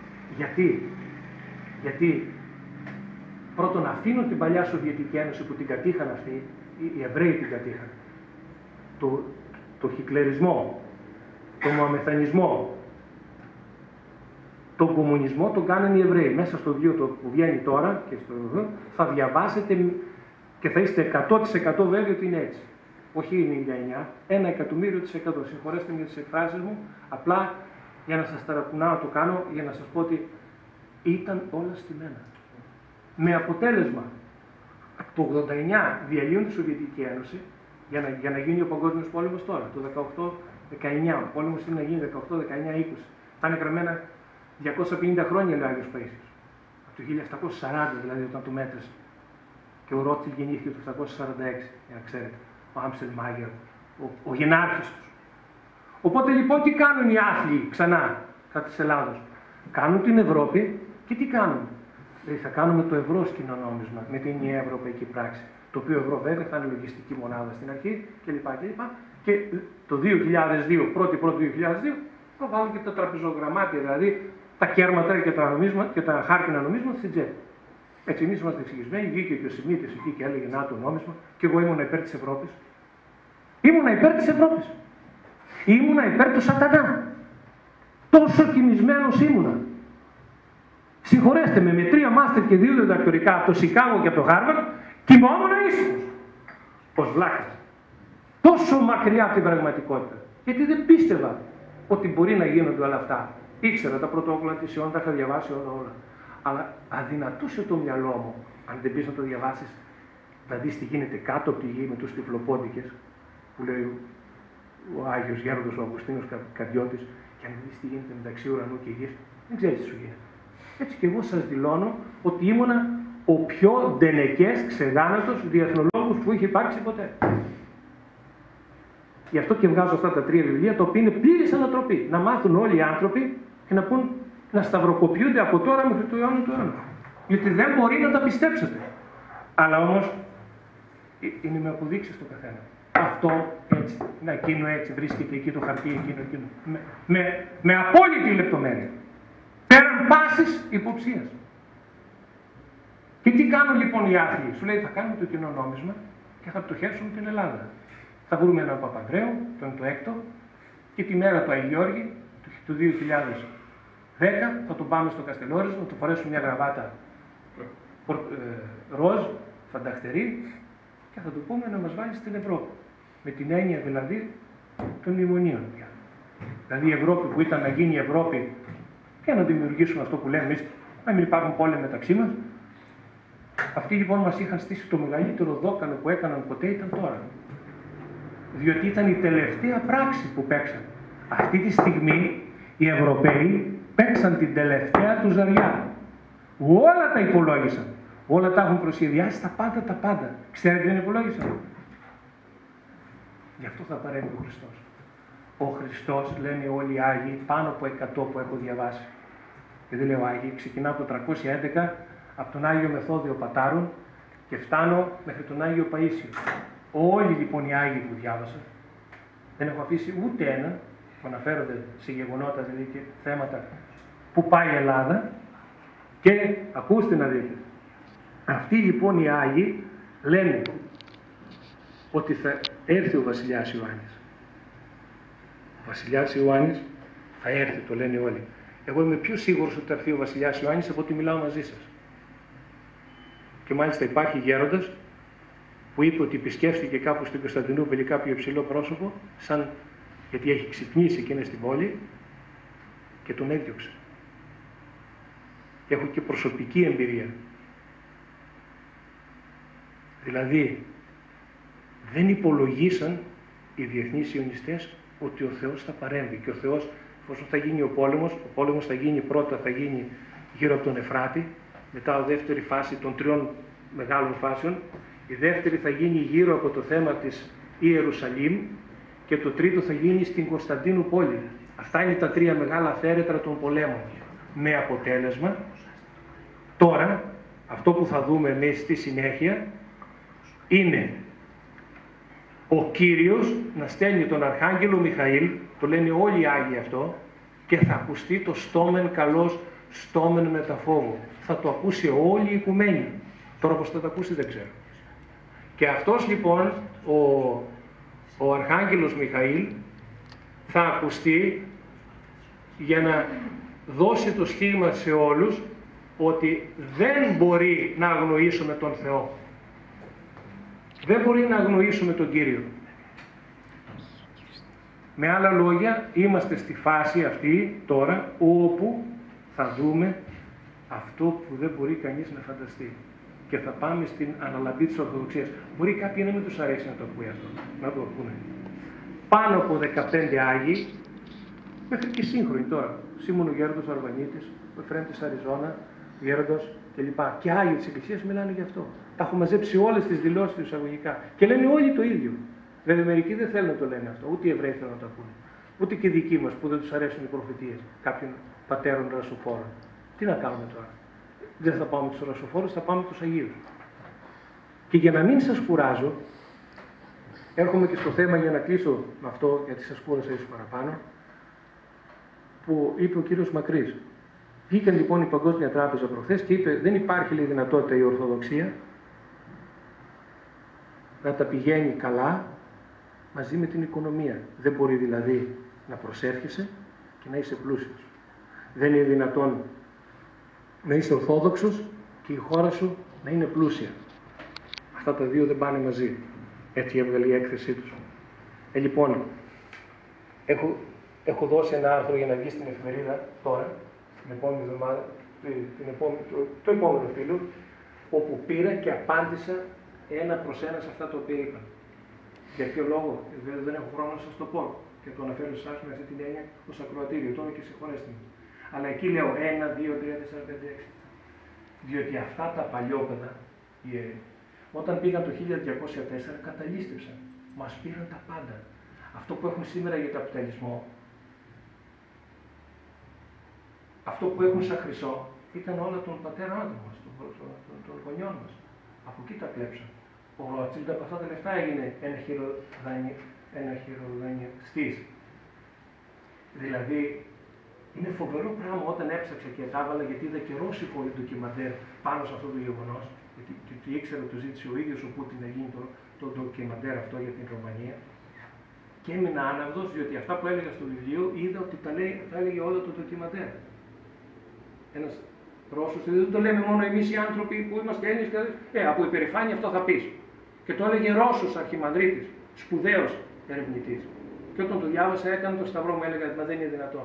Γιατί πρώτον αφήνουν την παλιά Σοβιετική Ένωση που την κατήχαν αυτοί, οι Εβραίοι την κατήχαν. Το χιτλερισμό, τον μωαμεθανισμό, τον κομμουνισμό τον κάνουν οι Εβραίοι. Μέσα στο βιβλίο που βγαίνει τώρα και θα διαβάσετε και θα είστε 100% βέβαιοι ότι είναι έτσι. Όχι 99, 1.000.000%. Συγχωρέστε με για τις εκφράσεις μου, απλά για να σας ταρακουνάω το κάνω, για να σας πω ότι ήταν όλα στημένα. Με αποτέλεσμα, το 89 διαλύουν τη Σοβιετική Ένωση για να γίνει ο Παγκόσμιος Πόλεμος τώρα. Το 18-19, ο πόλεμος είναι να γίνει 18-19-20. Θα είναι γραμμένα 250 χρόνια, λέει ο Άγιος Παΐσιος. Από το 1740 δηλαδή όταν το μέτρησε. Και ο Ρότσιλ γεννήθηκε το 746, για να ξέρετε. Ο Άμσελ Μάγερ, ο γενάρχης τους. Οπότε λοιπόν τι κάνουν οι άθλοι ξανά κατά της Ελλάδος. Κάνουν την Ευρώπη και τι κάνουν. Δηλαδή θα κάνουμε το ευρώ ως κοινωνόμισμα με την ενιαία ευρωπαϊκή πράξη. Το οποίο ευρώ βέβαια θα είναι λογιστική μονάδα στην αρχή κλπ. Και το 2002, 1η-1η-2002, θα βάλουν και τα τραπεζογραμμάτια, δηλαδή τα κέρματα και τα χάρτινα νομίσματα στην τσέπη. Έτσι, εμείς είμαστε εξηγισμένοι, βγήκε και ο Σιμίτης εκεί και έλεγε να το νόμισμα, και εγώ ήμουνα υπέρ της Ευρώπης. Ήμουνα υπέρ της Ευρώπης. Ήμουνα υπέρ του σατανά. Τόσο κοιμισμένος ήμουνα. Συγχωρέστε με 3 μάστερ και 2 διδακτορικά από το Σικάγο και από το Χάρβαρντ, κοιμόμουν ήσυχος. Ως βλάκας. Τόσο μακριά από την πραγματικότητα. Γιατί δεν πίστευα ότι μπορεί να γίνονται όλα αυτά. Ήξερα τα πρωτόκολλα της ΙΟΝ, τα είχα διαβάσει όλα. Αλλά αδυνατούσε το μυαλό μου, αν δεν πεις να το διαβάσεις, να δεις τι γίνεται κάτω από τη γη με τους τυφλοπόντικες, που λέει ο Άγιος Γέροντος, ο Αυγουστίνος Καρδιώτης, και αν δεις τι γίνεται μεταξύ ουρανού και γης, δεν ξέρεις τι σου γίνεται. Έτσι και εγώ σας δηλώνω ότι ήμουνα ο πιο ντενεκές, ξεγάνατος διεθνολόγος που είχε υπάρξει ποτέ. Γι' αυτό και βγάζω αυτά τα 3 βιβλία, τα οποία είναι πλήρης ανατροπή. Να μάθουν όλοι οι άνθρωποι και να πούν, να σταυροκοπιούνται από τώρα μέχρι το αιώνα του αιώνα. Γιατί δεν μπορεί να τα πιστέψετε. Αλλά όμως είναι με αποδείξεις το καθένα. Αυτό έτσι, εκείνο έτσι, βρίσκεται εκεί το χαρτί, εκείνο. Με απόλυτη λεπτομέρεια. Πέραν πάσης υποψίας. Και τι κάνουν λοιπόν οι άθλοι. Σου λέει θα κάνουμε το κοινό νόμισμα και θα πτωχεύσουμε την Ελλάδα. Θα βρούμε έναν Παπανδρέου, τον το έκτο, και τη μέρα του Αγίου Γιώργη του 2010 θα τον πάμε στο Καστελόριζο, να του φορέσουμε μια γραβάτα ροζ, φανταχτερή, και θα του πούμε να μας βάλει στην Ευρώπη. Με την έννοια δηλαδή των μνημονίων. Δηλαδή η Ευρώπη που ήταν να γίνει Ευρώπη και να δημιουργήσουμε αυτό που λέμε εμείς, να μην υπάρχουν πόλεμοι μεταξύ μας. Αυτοί λοιπόν μας είχαν στήσει το μεγαλύτερο δόκανο που έκαναν ποτέ ήταν τώρα. Διότι ήταν η τελευταία πράξη που παίξαν. Αυτή τη στιγμή οι Ευρωπαίοι παίξαν την τελευταία του ζαριά. Όλα τα υπολόγισαν. Όλα τα έχουν προσχεδιάσει, τα πάντα. Ξέρετε δεν υπολόγισαν. Γι' αυτό θα παρέμβει ο Χριστός. Ο Χριστός, λένε όλοι οι Άγιοι, πάνω από 100 που έχω διαβάσει. Και δεν λέω Άγιοι, ξεκινάω από το 311, από τον Άγιο Μεθόδιο Πατάρων και φτάνω μέχρι τον Άγιο Παΐσιο. Όλοι λοιπόν οι Άγιοι που διάβασα, δεν έχω αφήσει ούτε ένα, που αναφέρονται σε γεγονότα δηλαδή και θέματα που πάει η Ελλάδα, και ακούστε να δείτε. Αυτοί λοιπόν οι Άγιοι λένε ότι θα έρθει ο βασιλιάς Ιωάννης. Ο βασιλιάς Ιωάννης θα έρθει, το λένε όλοι. Εγώ είμαι πιο σίγουρος ότι θα έρθει ο βασιλιάς Ιωάννης από ότι μιλάω μαζί σας. Και μάλιστα υπάρχει γέροντας που είπε ότι επισκέφθηκε κάπου στην Κωνσταντινούπολη κάποιο υψηλό πρόσωπο, γιατί έχει ξυπνήσει εκείνη στην πόλη, και τον έδιωξε. Έχω και προσωπική εμπειρία. Δηλαδή, δεν υπολογίσαν οι διεθνείς ιονιστές ότι ο Θεός θα παρέμβει. Και ο Θεός, εφόσον θα γίνει ο πόλεμος θα γίνει πρώτα, θα γίνει γύρω από τον Εφράτη, μετά η δεύτερη φάση των 3 μεγάλων φάσεων, η δεύτερη θα γίνει γύρω από το θέμα της Ιερουσαλήμ και το τρίτο θα γίνει στην Κωνσταντινούπολη. Αυτά είναι τα 3 μεγάλα θέρετρα των πολέμων. Με αποτέλεσμα, τώρα, αυτό που θα δούμε εμείς στη συνέχεια, είναι ο Κύριος να στέλνει τον Αρχάγγελο Μιχαήλ, το λένε όλοι οι Άγιοι αυτό, και θα ακουστεί το στόμεν καλός, στόμεν μεταφόβο. Θα το ακούσει όλη η οικουμένη. Τώρα πώς θα το ακούσει δεν ξέρω. Και αυτός λοιπόν ο Αρχάγγελος Μιχαήλ θα ακουστεί για να δώσει το στίγμα σε όλους ότι δεν μπορεί να αγνοήσουμε τον Θεό. Δεν μπορεί να αγνοήσουμε τον Κύριο. Με άλλα λόγια, είμαστε στη φάση αυτή τώρα όπου θα δούμε αυτό που δεν μπορεί κανείς να φανταστεί. Και θα πάμε στην αναλαμπή της Ορθοδοξίας. Μπορεί κάποιοι να μην τους αρέσει να το ακούει αυτό, να το ακούνε. Πάνω από 15 Άγιοι, μέχρι και σύγχρονοι τώρα, Σίμων ο Γέροντος Αρβανίτης, ο Εφραίμ της Αριζόνα, ο Γέροντος κλπ. Και Άγιοι της Εκκλησίας μιλάνε γι' αυτό. Τα έχω μαζέψει όλες τις δηλώσεις του εισαγωγικά. Και λένε όλοι το ίδιο. Βέβαια, μερικοί δεν θέλουν να το λένε αυτό, ούτε οι Εβραίοι θέλουν να το ακούνε. Ούτε και οι δικοί μας που δεν τους αρέσουν οι προφητείες κάποιων πατέρων ρασοφόρων. Τι να κάνουμε τώρα. Δεν θα πάμε τους ρασοφόρους, θα πάμε τους Αγίους. Και για να μην σας κουράζω, έρχομαι και στο θέμα για να κλείσω με αυτό, γιατί σας κούρασα ίσως παραπάνω, που είπε ο κύριος Μακρύς. Βγήκε λοιπόν η Παγκόσμια Τράπεζα προχθές και είπε: δεν υπάρχει λέει, δυνατότητα η Ορθοδοξία να τα πηγαίνει καλά μαζί με την οικονομία. Δεν μπορεί δηλαδή να προσεύχεσαι και να είσαι πλούσιος. Δεν είναι δυνατόν να είσαι ορθόδοξος και η χώρα σου να είναι πλούσια. Αυτά τα δύο δεν πάνε μαζί. Έτσι έβγαλε η έκθεσή τους. Λοιπόν, έχω δώσει ένα άρθρο για να βγει στην εφημερίδα τώρα, την επόμενη εβδομάδα, το επόμενο φύλλο, όπου πήρα και απάντησα 1 προς 1 σε αυτά τα οποία είπαν. Για ποιο λόγο, δεν έχω χρόνο να σας το πω και το αναφέρω σε εσάς με αυτή την έννοια ως ακροατήριο, τώρα και συγχωρέστε με. Αλλά εκεί λέω 1, 2, 3, 4, 5, 6. Διότι αυτά τα παλιόπαιδα, όταν πήγαν το 1204, καταλήστευσαν. Μας πήραν τα πάντα. Αυτό που έχουν σήμερα για καπιταλισμό, αυτό που έχουν σαν χρυσό, ήταν όλα των πατέρων μας, των γονιών μας. Από εκεί τα κλέψαν. Ο Ρότσιλντ από αυτά τα λεφτά έγινε ένα χειροδανιστής. Δηλαδή, είναι φοβερό πράγμα όταν έψαξα και τα έβαλα, γιατί είδα και ρώσικο ντοκιμαντέρ πάνω σε αυτό το γεγονός. Γιατί το ήξερα, το ζήτησε ο ίδιος ο Πούτιν να γίνει το ντοκιμαντέρ αυτό για την Ρωμανία. Και έμεινα άναυδος, διότι αυτά που έλεγα στο βιβλίο είδα ότι τα έλεγε όλο το ντοκιμαντέρ. Ένας Ρώσος, δεν το λέμε μόνο εμείς οι άνθρωποι που είμαστε Έλληνες, από υπερηφάνεια αυτό θα πεις. Και το έλεγε Ρώσος αρχιμανδρίτης, σπουδαίος ερευνητής. Και όταν το διάβασα, έκανε το σταυρό μου, έλεγα: μα δεν είναι δυνατόν.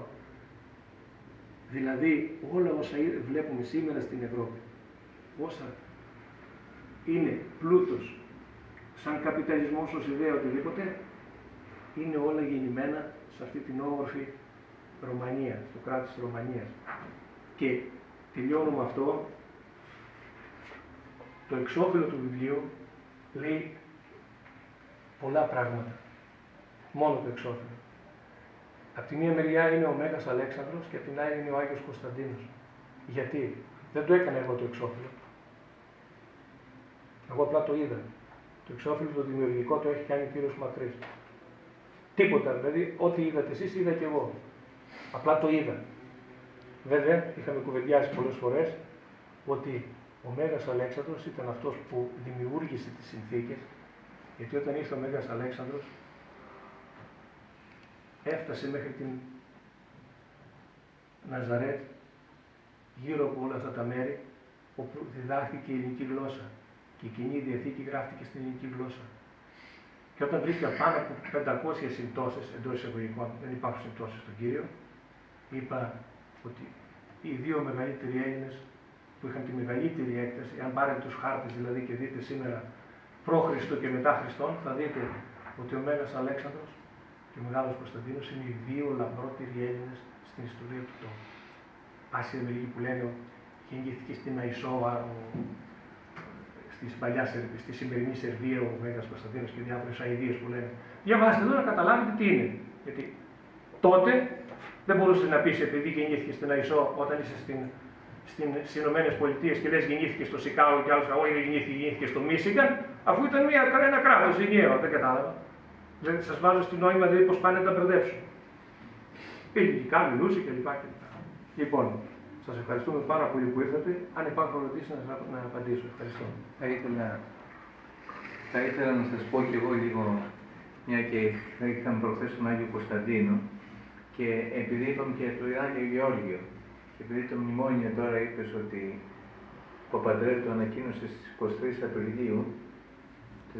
Δηλαδή, όλα όσα βλέπουμε σήμερα στην Ευρώπη, όσα είναι πλούτος, σαν καπιταλισμός, ως ιδέα, οτιδήποτε, είναι όλα γεννημένα σε αυτή την όμορφη Ρωμανία, στο κράτος της Ρωμανίας. Και τελειώνω με αυτό. Το εξώφυλλο του βιβλίου λέει πολλά πράγματα. Μόνο το εξώφυλλο. Απ' τη μία μεριά είναι ο Μέγας Αλέξανδρος και απ' την άλλη είναι ο Άγιος Κωνσταντίνος. Γιατί? Δεν το έκανα εγώ το εξώφυλλο. Εγώ απλά το είδα. Το εξώφυλλο το δημιουργικό το έχει κάνει ο κύριος Μακρύς. Τίποτα, δηλαδή, ό,τι είδατε εσείς είδα και εγώ. Απλά το είδα. Βέβαια, είχαμε κουβεντιάσει πολλές φορές ότι ο Μέγας Αλέξανδρος ήταν αυτός που δημιούργησε τις συνθήκες, γιατί όταν ήρθε ο Μέγας Αλέξανδρος έφτασε μέχρι την Ναζαρέτ, γύρω από όλα αυτά τα μέρη, όπου διδάχθηκε η ελληνική γλώσσα και η Κοινή Διαθήκη γράφτηκε στην ελληνική γλώσσα. Και όταν βρήκα πάνω από 500 συμπτώσεις εντός εισαγωγικών, δεν υπάρχουν συμπτώσεις στον Κύριο, είπα ότι οι δύο μεγαλύτεροι Έλληνες που είχαν τη μεγαλύτερη έκταση, αν πάρετε τους χάρτες δηλαδή και δείτε σήμερα π.Χ. και μετά Χριστόν, θα δείτε ότι ο Μέγας Αλέξανδρος και ο Μεγάλος Κωνσταντίνος είναι οι δύο λαμπρότεροι Έλληνες στην ιστορία του τόπου. Πάσοι μερικοί που λένε ότι γεννήθηκε στην Αϊσόβα, στη σημερινή Σερβία, ο Μέγας Κωνσταντίνος και διάφορες αηδίες που λένε. Διαβάστε εδώ να καταλάβετε τι είναι. Γιατί τότε δεν μπορούσε να πεις επειδή γεννήθηκε στην Αϊσό όταν είσαι στις Ηνωμένες Πολιτείες και λες γεννήθηκε στο Σικάγο και άλλος όχι γεννήθηκε στο Μίσιγκαν, αφού ήταν ένα κράτος ενιαίο, δεν κατάλαβα. Δηλαδή σας βάζω στην νόημα δηλαδή πώς πάνε να τα μπερδέψουν. Ελληνικά, μιλούσε κλπ. Λοιπόν, σας ευχαριστούμε πάρα πολύ που ήρθατε. Αν υπάρχουν ερωτήσεις να απαντήσω. Ευχαριστώ. Θα ήθελα να σας πω κι εγώ λίγο, μια και είχαμε προχθές τον Άγιο Κωνσταντίνο, και επειδή είπαμε και το Άγιο Γεώργιο, και επειδή το μνημόνιο τώρα είπες ότι ο Παπαντρέου το ανακοίνωσε στις 23 Απριλίου του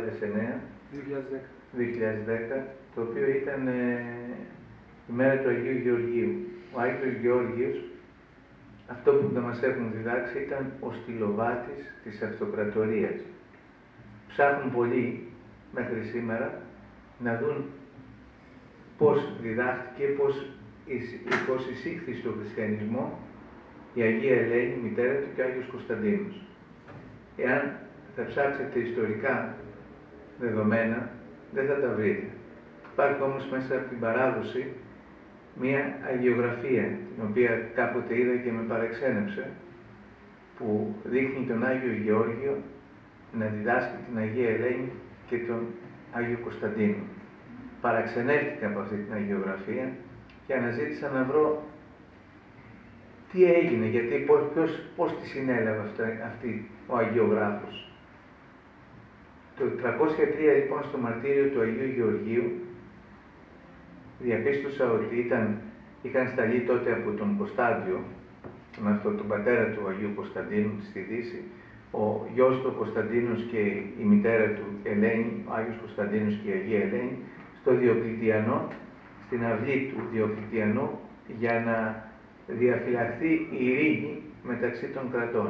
2010, το οποίο ήταν η μέρα του Αγίου Γεωργίου. Ο Άγιος Γεώργιος, αυτό που να μας έχουν διδάξει, ήταν ο στυλοβάτης της αυτοκρατορίας. Ψάχνουν πολλοί μέχρι σήμερα να δουν πώς διδάχτηκε, πώς εισήχθη στο χριστιανισμό η Αγία Ελένη, η μητέρα του, και ο Άγιος Κωνσταντίνος. Εάν θα ψάξετε ιστορικά δεδομένα, δεν θα τα βρείτε. Υπάρχει όμως μέσα από την παράδοση μία αγιογραφία, την οποία κάποτε είδα και με παρεξένεψε, που δείχνει τον Άγιο Γεώργιο να διδάσκει την Αγία Ελένη και τον Άγιο Κωνσταντίνο. Παραξενεύτηκα από αυτή την αγιογραφία και αναζήτησα να βρω τι έγινε, γιατί πώς τη συνέλαβε αυτή ο αγιογράφος. Το 303 λοιπόν στο μαρτύριο του Αγίου Γεωργίου διαπίστωσα ότι είχαν σταλεί τότε από τον Κωνστάντιο, τον πατέρα του Αγίου Κωνσταντίνου στη Δύση, ο γιος του Κωνσταντίνος και η μητέρα του Ελένη, ο Άγιος Κωνσταντίνος και η Αγία Ελένη, στο Διοκλητιανό, στην αυλή του Διοκλητιανού, για να διαφυλαχθεί η ειρήνη μεταξύ των κρατών.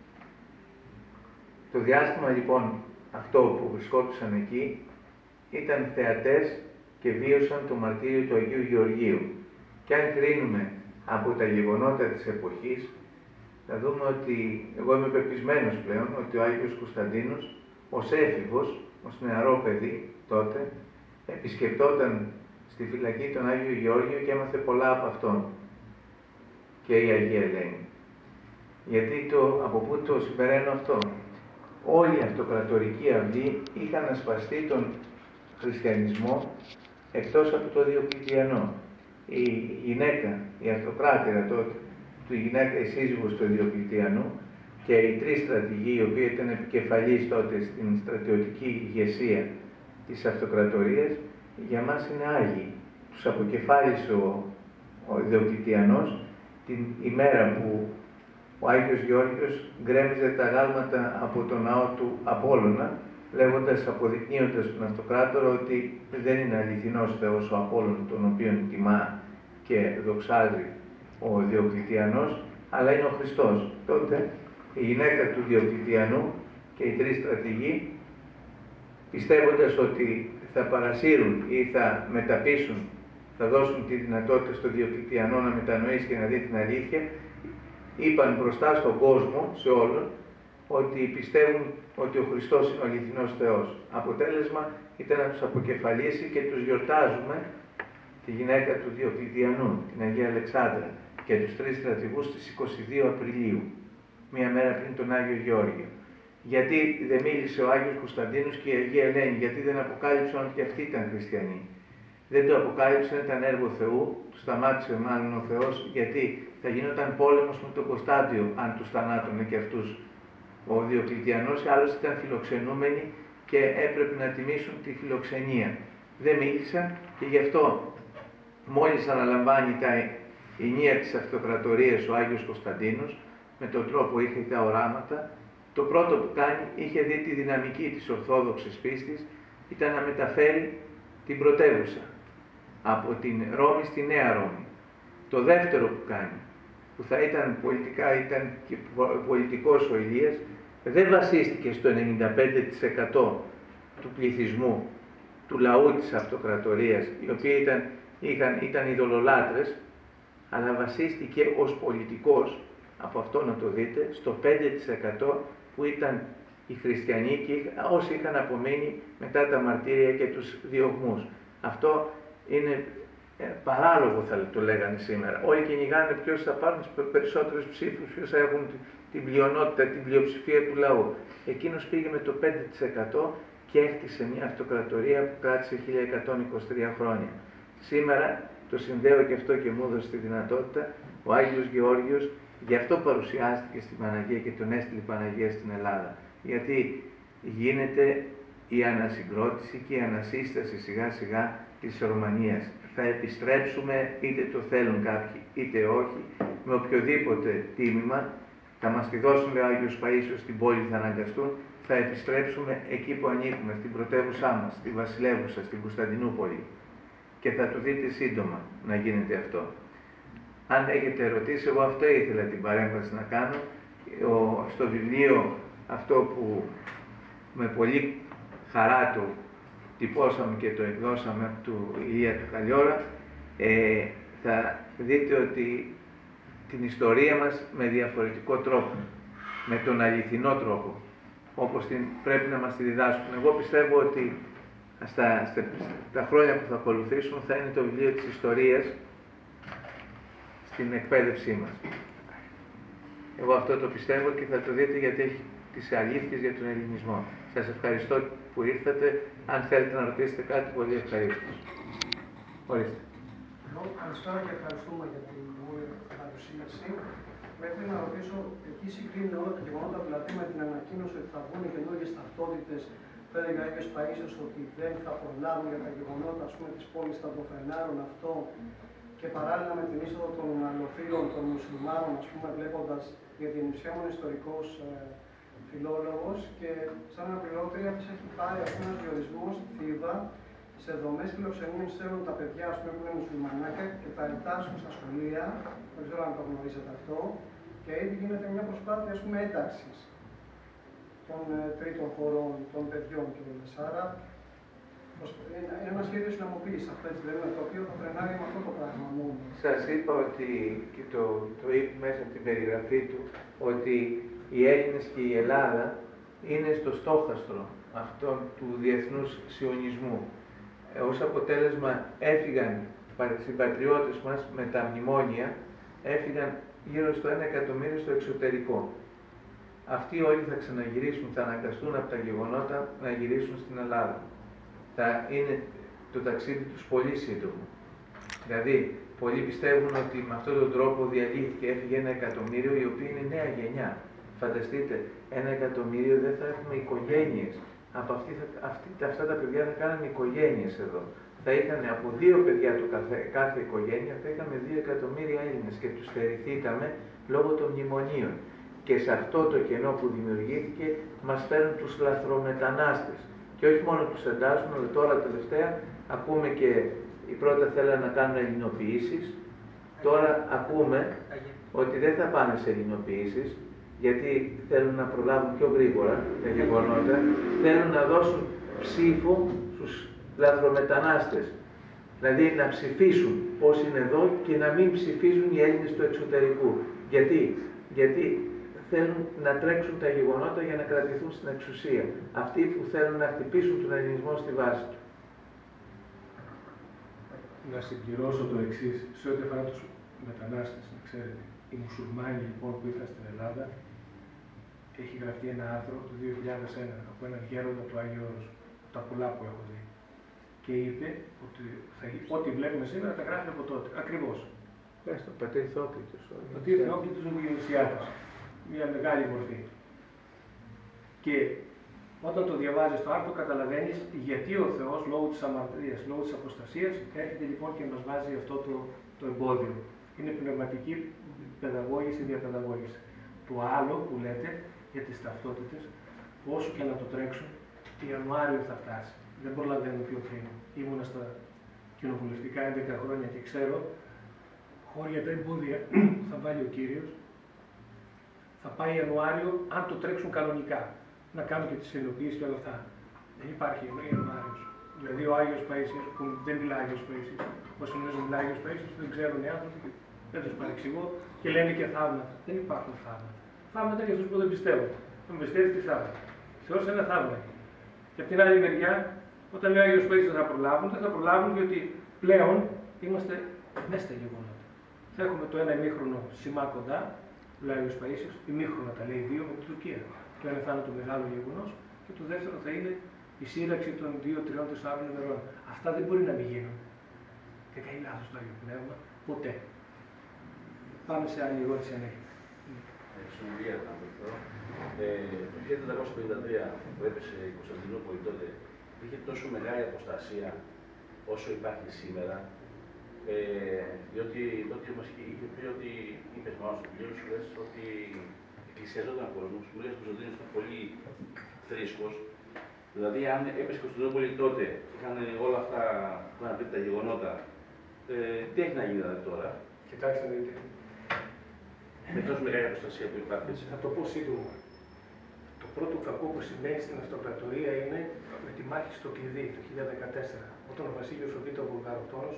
Το διάστημα λοιπόν αυτό που βρισκόντουσαν εκεί ήταν θεατές και βίωσαν το μαρτύριο του Αγίου Γεωργίου. Και αν κρίνουμε από τα γεγονότα της εποχής, θα δούμε ότι, εγώ είμαι πεπισμένος πλέον, ότι ο Άγιος Κωνσταντίνος, ως έφηβος, ως νεαρό παιδί τότε, επισκεπτόταν στη φυλακή τον Άγιο Γεώργιο και έμαθε πολλά από αυτόν και η Αγία Ελένη. Γιατί από πού το συμπεραίνω αυτό? Όλοι οι αυτοκρατορικοί αυλοί είχαν ασπαστεί τον χριστιανισμό εκτός από το Διοκλητιανό. Η γυναίκα, η αυτοκράτηρα τότε, η γυναίκα, η σύζυγος του Διοκλητιανού και οι τρεις στρατηγοί, οι οποίοι ήταν επικεφαλής τότε στην στρατιωτική ηγεσία της αυτοκρατορίας, για μας είναι Άγιοι. Τους αποκεφάλισε ο Διοκλητιανός την ημέρα που ο Άγιος Γεώργιος γκρέμιζε τα γάλματα από τον ναό του Απόλλωνα, λέγοντας, αποδεικνύοντας τον αυτοκράτορα ότι δεν είναι αληθινός Θεός ο Απόλλων, τον οποίον τιμά και δοξάζει ο Διοκλητιανός, αλλά είναι ο Χριστός. Τότε η γυναίκα του Διοκλητιανού και οι τρεις στρατηγοί, πιστεύοντας ότι θα παρασύρουν ή θα μεταπίσουν, θα δώσουν τη δυνατότητα στο Διοκλητιανό να μετανοήσει και να δει την αλήθεια, είπαν μπροστά στον κόσμο, σε όλον, ότι πιστεύουν ότι ο Χριστός είναι ο αληθινός Θεός. Αποτέλεσμα ήταν να τους αποκεφαλίσει και τους γιορτάζουμε τη γυναίκα του Διοκλητιανού, την Αγία Αλεξάνδρα, και τους τρεις στρατηγούς στις 22 Απριλίου, μία μέρα πριν τον Άγιο Γεώργιο. Γιατί δεν μίλησε ο Άγιος Κωνσταντίνος και η Αγία Ελένη, γιατί δεν αποκάλυψαν ότι και αυτοί ήταν χριστιανοί? Δεν το αποκάλυψαν, ήταν έργο Θεού, του σταμάτησε μάλλον ο Θεός, γιατί θα γινόταν πόλεμος με τον Κωνσταντιο αν τους θανάτωνε και αυτούς ο Διοκλητιανός, άλλωστε ήταν φιλοξενούμενοι και έπρεπε να τιμήσουν τη φιλοξενία. Δεν μίλησαν και γι' αυτό μόλις αναλαμβάνει τα ενία της αυτοκρατορίας ο Άγιος Κωνσταντίνος, με τον τρόπο είχε τα οράματα, το πρώτο που κάνει, είχε δει τη δυναμική της Ορθόδοξης πίστης, ήταν να μεταφέρει την πρωτεύουσα από την Ρώμη στη Νέα Ρώμη. Το δεύτερο που κάνει, που θα ήταν πολιτικά, ήταν και πολιτικός ο Ηλίας, δεν βασίστηκε στο 95% του πληθυσμού, του λαού της αυτοκρατορίας, οι οποίοι ήταν ειδωλολάτρες, αλλά βασίστηκε ως πολιτικός, από αυτό να το δείτε, στο 5% που ήταν οι χριστιανοί και όσοι είχαν απομείνει μετά τα μαρτύρια και τους διωγμούς. Αυτό είναι παράλογο, θα το λέγανε σήμερα. Όλοι κυνηγάνε ποιος θα πάρουν τις περισσότερες ψήφους, ποιος θα έχουν την πλειονότητα, την πλειοψηφία του λαού. Εκείνος πήγε με το 5% και έκτισε μια αυτοκρατορία που κράτησε 1123 χρόνια. Σήμερα το συνδέω και αυτό και μου έδωσε τη δυνατότητα, ο Άγιος Γεώργιος γι' αυτό παρουσιάστηκε στην Παναγία και τον έστειλε η Παναγία στην Ελλάδα. Γιατί γίνεται η ανασυγκρότηση και η ανασύσταση σιγά σιγά της Ρωμανίας. Θα επιστρέψουμε, είτε το θέλουν κάποιοι είτε όχι, με οποιοδήποτε τίμημα. Θα μας τη δώσουν, λέει ο Άγιος Παΐσιος, στην πόλη θα αναγκαστούν. Θα επιστρέψουμε εκεί που ανήκουμε, στην πρωτεύουσά μας, στη Βασιλεύουσα, στην Κωνσταντινούπολη. Και θα το δείτε σύντομα να γίνεται αυτό. Αν έχετε ερωτήσει, εγώ αυτό ήθελα την παρέμβαση να κάνω. Στο βιβλίο αυτό που με πολύ χαρά το τυπώσαμε και το εκδώσαμε του Ηλία του Καλλιόρα, θα δείτε ότι την ιστορία μας με διαφορετικό τρόπο, με τον αληθινό τρόπο, όπως πρέπει να μας τη διδάσκουν. Εγώ πιστεύω ότι τα χρόνια που θα ακολουθήσουν θα είναι το βιβλίο της ιστορίας στην εκπαίδευσή μας. Εγώ αυτό το πιστεύω και θα το δείτε γιατί έχει τις αλήθειες για τον ελληνισμό. Σας ευχαριστώ που ήρθατε. Αν θέλετε να ρωτήσετε κάτι, πολύ ευχαρίστως. Ορίστε. Καλησπέρα και ευχαριστούμε για την παρουσίαση. Πρέπει να ρωτήσω, εκεί συγκρίνει όλα τα γεγονότα, δηλαδή με την ανακοίνωση ότι θα βγουν καινούργιες ταυτότητες. Θα έλεγε ο Άγιος Παΐσιος ότι δεν θα προλάβουν για τα γεγονότα της πόλης, θα το φρενάρουν αυτό. Και παράλληλα με την είσοδο των αλλοφύλων, των μουσουλμάνων, βλέποντας, γιατί ήμουν ιστορικός φιλόλογος και σαν αναπληρώτρια της έχει πάρει ένας διορισμός Θήβα σε δομές φιλοξενίας στέλνουν τα παιδιά που είναι μουσουλμανάκια και τα εντάσσουν στα σχολεία, δεν ξέρω αν το γνωρίζετε αυτό, και ήδη γίνεται μια προσπάθεια ένταξης των τρίτων χωρών, των παιδιών κιόλας. Άρα είναι ένα σχέδιο συναμοποίησης αυτό, έτσι λέμε, το οποίο θα φρενάρει με αυτό το πράγμα μόνο. Σας είπα ότι, και το είπε μέσα από την περιγραφή του, ότι οι Έλληνες και η Ελλάδα είναι στο στόχαστρο αυτόν του διεθνούς σιωνισμού. Ως αποτέλεσμα έφυγαν οι συμπατριώτες μας με τα μνημόνια, έφυγαν γύρω στο 1 εκατομμύριο στο εξωτερικό. Αυτοί όλοι θα ξαναγυρίσουν, θα αναγκαστούν από τα γεγονότα να γυρίσουν στην Ελλάδα. Θα είναι το ταξίδι τους πολύ σύντομο. Δηλαδή, πολλοί πιστεύουν ότι με αυτόν τον τρόπο διαλύθηκε, έφυγε 1 εκατομμύριο, οι οποίοι είναι νέα γενιά. Φανταστείτε, 1 εκατομμύριο δεν θα έχουμε οικογένειες. Από αυτά τα παιδιά θα κάνανε οικογένειες εδώ. Θα είχαν από 2 παιδιά το κάθε οικογένεια, θα είχαμε 2 εκατομμύρια Έλληνες και τους στερηθήκαμε λόγω των μνημονίων. Και σε αυτό το κενό που δημιουργήθηκε μας φέρνουν τους λαθρομετανάστες. Και όχι μόνο τους εντάσσουν, αλλά τώρα τελευταία ακούμε και οι πρώτα θέλουν να κάνουν ελληνοποιήσεις. Τώρα ακούμε ότι δεν θα πάνε σε ελληνοποιήσεις, γιατί θέλουν να προλάβουν πιο γρήγορα τα γεγονότα, θέλουν να δώσουν ψήφο στους λαθρομετανάστες. Δηλαδή να ψηφίσουν όσοι είναι εδώ και να μην ψηφίζουν οι Έλληνες του εξωτερικού. Γιατί θέλουν να τρέξουν τα γεγονότα για να κρατηθούν στην εξουσία. Αυτοί που θέλουν να χτυπήσουν τον ελληνισμό στη βάση του. Να συμπληρώσω το εξής, σε ό,τι αφορά τους μετανάστες, να ξέρετε. Οι μουσουλμάνοι λοιπόν που ήρθαν στην Ελλάδα, έχει γραφτεί ένα άρθρο το 2001 από έναν γέροντα του Άγιου Όρους, τα πολλά που έχω δει. Και είπε ότι ό,τι βλέπουμε σήμερα τα γράφει από τότε. Ακριβώς. Πες το, πατήρ Θεόκλητος. Πατήρ Θεόκλητος ο Διονυσιάτος. Μια μεγάλη μορφή. Και όταν το διαβάζεις το άρθρο, καταλαβαίνεις γιατί ο Θεός λόγω της αμαρτίας, λόγω της αποστασίας, έρχεται λοιπόν και μας βάζει αυτό το εμπόδιο. Είναι πνευματική παιδαγώγηση, διαπαιδαγώγηση. το άλλο που λέτε για τις ταυτότητες, όσο και να το τρέξουν, Ιανουάριο θα φτάσει. Δεν προλαβαίνω πιο πριν. Ήμουνα στα κοινοβουλευτικά 11 χρόνια και ξέρω, χώρια τα εμπόδια που θα βάλει ο κύριος, θα πάει Ιανουάριο, αν το τρέξουν κανονικά. Να κάνουν και τις ενοποιήσεις και όλα αυτά. Δεν υπάρχει Ιανουάριος. Δηλαδή ο Άγιος Παΐσιος, που δεν μιλάει Άγιος Παΐσιος, όσοι νομίζουν μιλάει Άγιος Παΐσιος, δεν ξέρουν οι άνθρωποι, δεν τους παρεξηγώ και λένε και θαύματα. Δεν υπάρχουν θαύματα. Θαύματα για αυτούς που δεν πιστεύουν. Δεν πιστεύει τι θαύματα. Θεός ένα θαύμα. Και από την άλλη μεριά, όταν λέει ο Άγιος Παΐσιος δεν θα προλάβουν γιατί πλέον είμαστε μέσα στα γεγονότα. Θα έχουμε το ένα ημίχρονο σημά κοντά, λέει ο Άγιος Παΐσιος, ημίχρονα τα λέει δύο με την Τουρκία. Το ένα θα είναι το μεγάλο γεγονός και το δεύτερο θα είναι η σύραξη των 2, 3, 4 ημερών. Αυτά δεν μπορεί να μην γίνουν. Δεν κάνει λάθος το Άγιο Πνεύμα, ποτέ. Πάμε σε άλλη ερώτηση αν έχετε. Στην Ουρία να αναφερθώ. Το 1453 που έπεσε η Κωνσταντινούπολη τότε, είχε τόσο μεγάλη αποστασία όσο υπάρχει σήμερα. Διότι τότε μας είχε πει ότι, είπες μάλλον στο βιβλίο σου, λες ότι εκκλησιαζόταν ο κόσμος, μου λες ότι ο Κωνσταντίνος ήταν πολύ θρήσκος. Δηλαδή, αν έπεσε η Κωνσταντινούπολη τότε, είχαν όλα αυτά που είχαν πει τα γεγονότα, τι έχει να γίνει δηλαδή τώρα? Κοιτάξτε, δείτε. Με τόσο μεγάλη αποστασία που υπάρχει έτσι. Θα το πω σύντομα. Το πρώτο κακό που συμβαίνει στην αυτοκρατορία είναι με τη μάχη στο κλειδί το 1014, όταν ο Βασίλειος ο Β' ο Βουλγαροκτόνος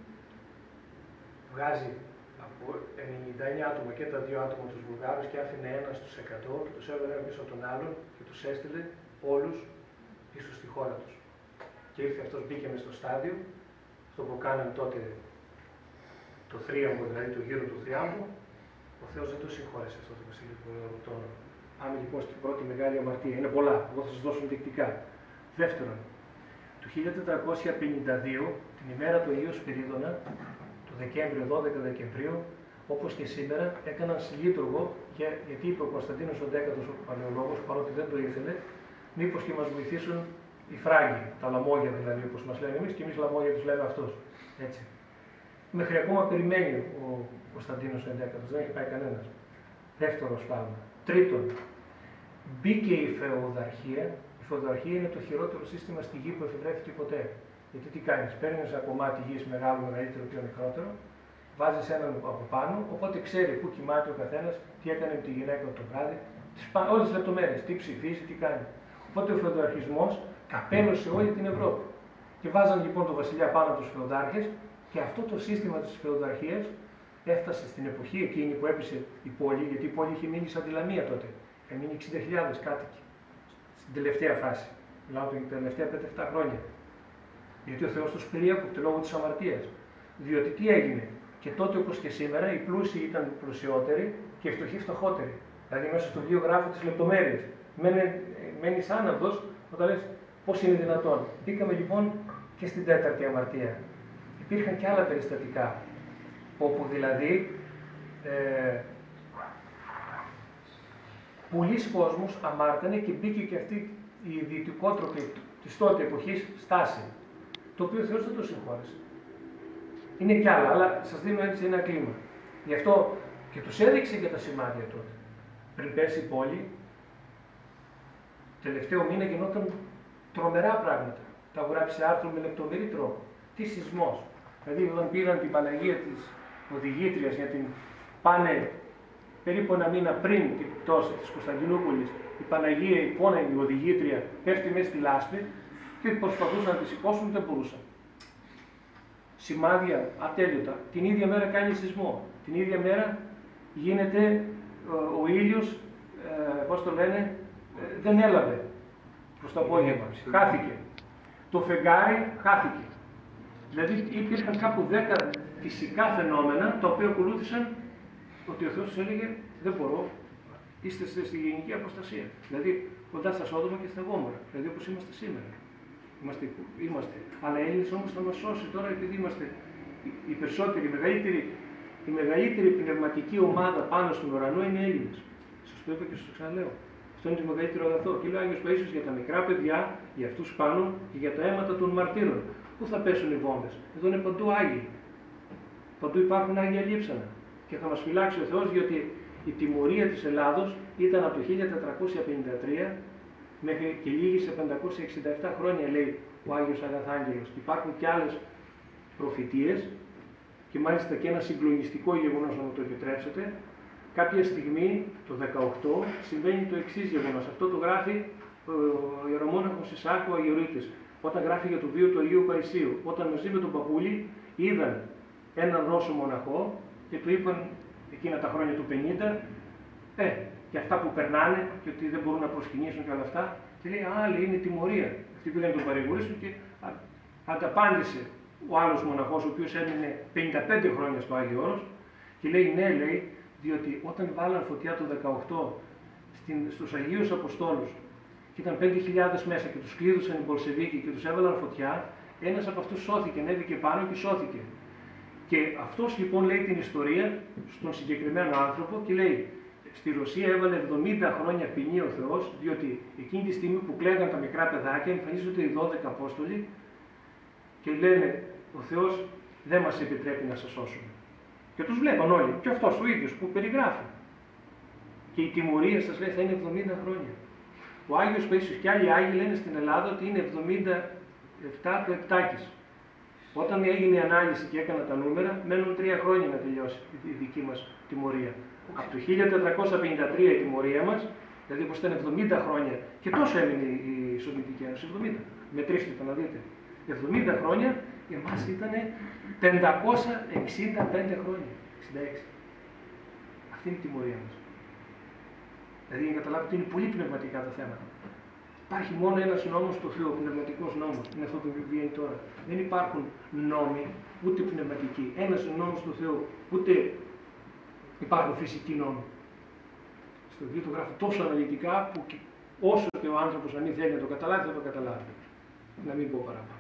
βγάζει από 99 άτομα και τα 2 άτομα τους Βουλγάρους και άφηνε ένα στους 100 και τους έβαλε ένα πίσω από τον άλλον και τους έστειλε όλους πίσω στη χώρα τους. Και ήρθε αυτός, μπήκε μες στο στάδιο, αυτό που κάνανε τότε το θρίαμβο, δηλαδή το γύρο του θριάμβου. Ο Θεός δεν το συγχώρεσε αυτό το Βασίλειο του Βουλγαροκτόνου. Πάμε λοιπόν στην πρώτη μεγάλη αμαρτία. Είναι πολλά, εγώ θα σας δώσω ενδεικτικά. Δεύτερον, το 1452, την ημέρα του Αγίου Σπυρίδωνα, το Δεκέμβριο, 12 Δεκεμβρίου, όπως και σήμερα, έκαναν συλλήτουργο γιατί είπε ο Κωνσταντίνος ο Δέκατος, ο Παλαιολόγος, παρότι δεν το ήθελε, μήπως και μας βοηθήσουν οι Φράγκοι, τα λαμόγια δηλαδή, όπως μας λένε εμείς, και εμείς λαμόγια τους λέμε αυτός. Έτσι. Μέχρι ακόμα περιμένει ο Κωνσταντίνος ο Δέκατος, δεν έχει πάει κανένας. Δεύτερο σφάλμα. Τρίτον, μπήκε η φεουδαρχία. Η φεουδαρχία είναι το χειρότερο σύστημα στη γη που εφευρέθηκε ποτέ. Γιατί τι κάνεις, παίρνεις ένα κομμάτι γης μεγάλο, μεγαλύτερο και μικρότερο, βάζεις έναν από πάνω, οπότε ξέρει πού κοιμάται ο καθένας, τι έκανε με τη γυναίκα το βράδυ, όλες τις λεπτομέρειες, τι ψηφίζει, τι κάνει. Οπότε ο φεουδαρχισμός καπέλωσε όλη την Ευρώπη. Και βάζαν λοιπόν τον βασιλιά πάνω από τους φεουδάρχες και αυτό το σύστημα της φεουδαρχίας έφτασε στην εποχή εκείνη που έπεσε η πόλη, γιατί η πόλη είχε μείνει σαν τη Λαμία τότε. Είχε μείνει 60.000 κάτοικοι. Στην τελευταία φάση. Μιλάω για τα τελευταία 5-7 χρόνια. Γιατί ο Θεός τους περιέκοπτε λόγω της αμαρτίας. Διότι τι έγινε, και τότε όπως και σήμερα, οι πλούσιοι ήταν πλουσιότεροι και οι φτωχοί φτωχότεροι. Δηλαδή μέσα στο βιβλίο γράφω τις λεπτομέρειες. Μένεις άναυδος όταν λες πώς είναι δυνατόν. Μπήκαμε λοιπόν και στην τέταρτη αμαρτία. Υπήρχαν και άλλα περιστατικά, όπου δηλαδή πολλοί κόσμος αμάρτανε και μπήκε και αυτή η δυτικότροπη της τότε εποχής στάση, το οποίο ο Θεός δεν το συγχώρεσε. Είναι κι άλλα, αλλά σας δίνω έτσι ένα κλίμα. Γι' αυτό και τους έδειξε και τα σημάδια τότε. Πριν πέσει η πόλη, τελευταίο μήνα γινόταν τρομερά πράγματα. Τα έχω γράψει σε άρθρο με λεπτομερή τρόπο. Τι σεισμός. Δηλαδή όταν πήραν την Παναγία της οδηγήτριας για την πάνε περίπου ένα μήνα πριν την πτώση της Κωνσταντινούπολης, η Παναγία, η πόνεμη οδηγήτρια, πέφτει μέσα στη λάσπη και προσπαθούσαν να τη σηκώσουν, δεν μπορούσαν. Σημάδια ατέλειωτα. Την ίδια μέρα κάνει σεισμό. Την ίδια μέρα γίνεται ο ήλιος, πώς το λένε, δεν έλαβε προς το απόγευμα. Χάθηκε. Το φεγγάρι χάθηκε. Δηλαδή υπήρχαν κάπου 10 φυσικά φαινόμενα τα οποία ακολούθησαν ότι ο Θεός τους έλεγε δεν μπορώ, είστε στη γενική αποστασία. Δηλαδή κοντά στα Σόδομα και στα Γόμορα, δηλαδή όπως είμαστε σήμερα. Είμαστε. Αλλά οι Έλληνες όμως θα μας σώσει τώρα επειδή είμαστε οι περισσότεροι, η μεγαλύτερη πνευματική ομάδα πάνω στον ουρανό είναι οι Έλληνες. Σας το είπα και σας το ξαναλέω. Αυτό είναι το μεγαλύτερο αγαθό. Και λέει ο Άγιος Παΐσιος για τα μικρά παιδιά, για αυτούς πάνω και για τα αίματα των μαρτύρων. Πού θα πέσουν οι βόμβες? Εδώ είναι παντού Άγιοι. Παντού υπάρχουν Άγια λείψανα. Και θα μας φυλάξει ο Θεός, διότι η τιμωρία της Ελλάδος ήταν από το 1453 μέχρι και λήγησε 567 χρόνια, λέει ο Άγιος Αγαθάγγελος. Υπάρχουν και άλλες προφητείες και μάλιστα και ένα συγκλονιστικό γεγονός, να μου το επιτρέψετε. Κάποια στιγμή, το 18, συμβαίνει το εξής γεγονός. Αυτό το γράφει ο ιερομόναχος Ισάκου ο Αγιορείτης, όταν γράφει για το βίο του Αγίου Παϊσίου. Όταν μαζί με τον παππούλη είδαν έναν Ρώσο μοναχό και του είπαν εκείνα τα χρόνια του 50, και αυτά που περνάνε και ότι δεν μπορούν να προσκυνήσουν και όλα αυτά. Και λέει, άλλη είναι η τιμωρία. Αυτοί πήγαν τον παρηγορήσουν και ανταπάντησε ο άλλος μοναχός, ο οποίος έμεινε 55 χρόνια στο Άγιο Όρος, και λέει, ναι, λέει, διότι όταν βάλαν φωτιά το 18 στους Αγίους Αποστόλους και ήταν 5.000 μέσα και τους κλείδωσαν οι Μπολσεβίκοι και τους έβαλαν φωτιά, ένας από αυτούς σώθηκε, ανέβηκε πάνω και σώθηκε. Και αυτός λοιπόν λέει την ιστορία στον συγκεκριμένο άνθρωπο και λέει, στη Ρωσία έβαλε 70 χρόνια ποινή ο Θεός, διότι εκείνη τη στιγμή που κλαίγαν τα μικρά παιδάκια, εμφανίζονται οι 12 Απόστολοι και λένε, ο Θεός δεν μας επιτρέπει να σας σώσουμε. Και τους βλέπαν όλοι, και αυτός ο ίδιος που περιγράφει. Και η τιμωρία, σας λέει, θα είναι 70 χρόνια. Ο Άγιος Παΐσιος και άλλοι Άγιοι λένε στην Ελλάδα ότι είναι 77 το Επτάκης. Όταν έγινε η ανάλυση και έκανα τα νούμερα, μένουν 3 χρόνια να τελειώσει η δική μας τιμωρία. Από το 1453 η τιμωρία μας, δηλαδή πως ήταν 70 χρόνια, και τόσο έμεινε η Σοβιετική Ένωση, 70. Μετρήστε το να δείτε. 70 χρόνια, εμάς ήταν 565 χρόνια, 66. Αυτή είναι η τιμωρία μας. Δηλαδή, για να καταλάβετε ότι είναι πολύ πνευματικά τα θέματα. Υπάρχει μόνο ένας νόμος του Θεού, ο πνευματικός νόμος. Είναι αυτό που βγαίνει τώρα. Δεν υπάρχουν νόμοι, ούτε πνευματικοί. Ένας νόμος του Θεού, ούτε υπάρχουν φυσικοί νόμοι. Στο βιβλίο το γράφω τόσο αναλυτικά που όσο και ο άνθρωπος, αν θέλει να το καταλάβει, θα το καταλάβει. Να μην πω παραπάνω.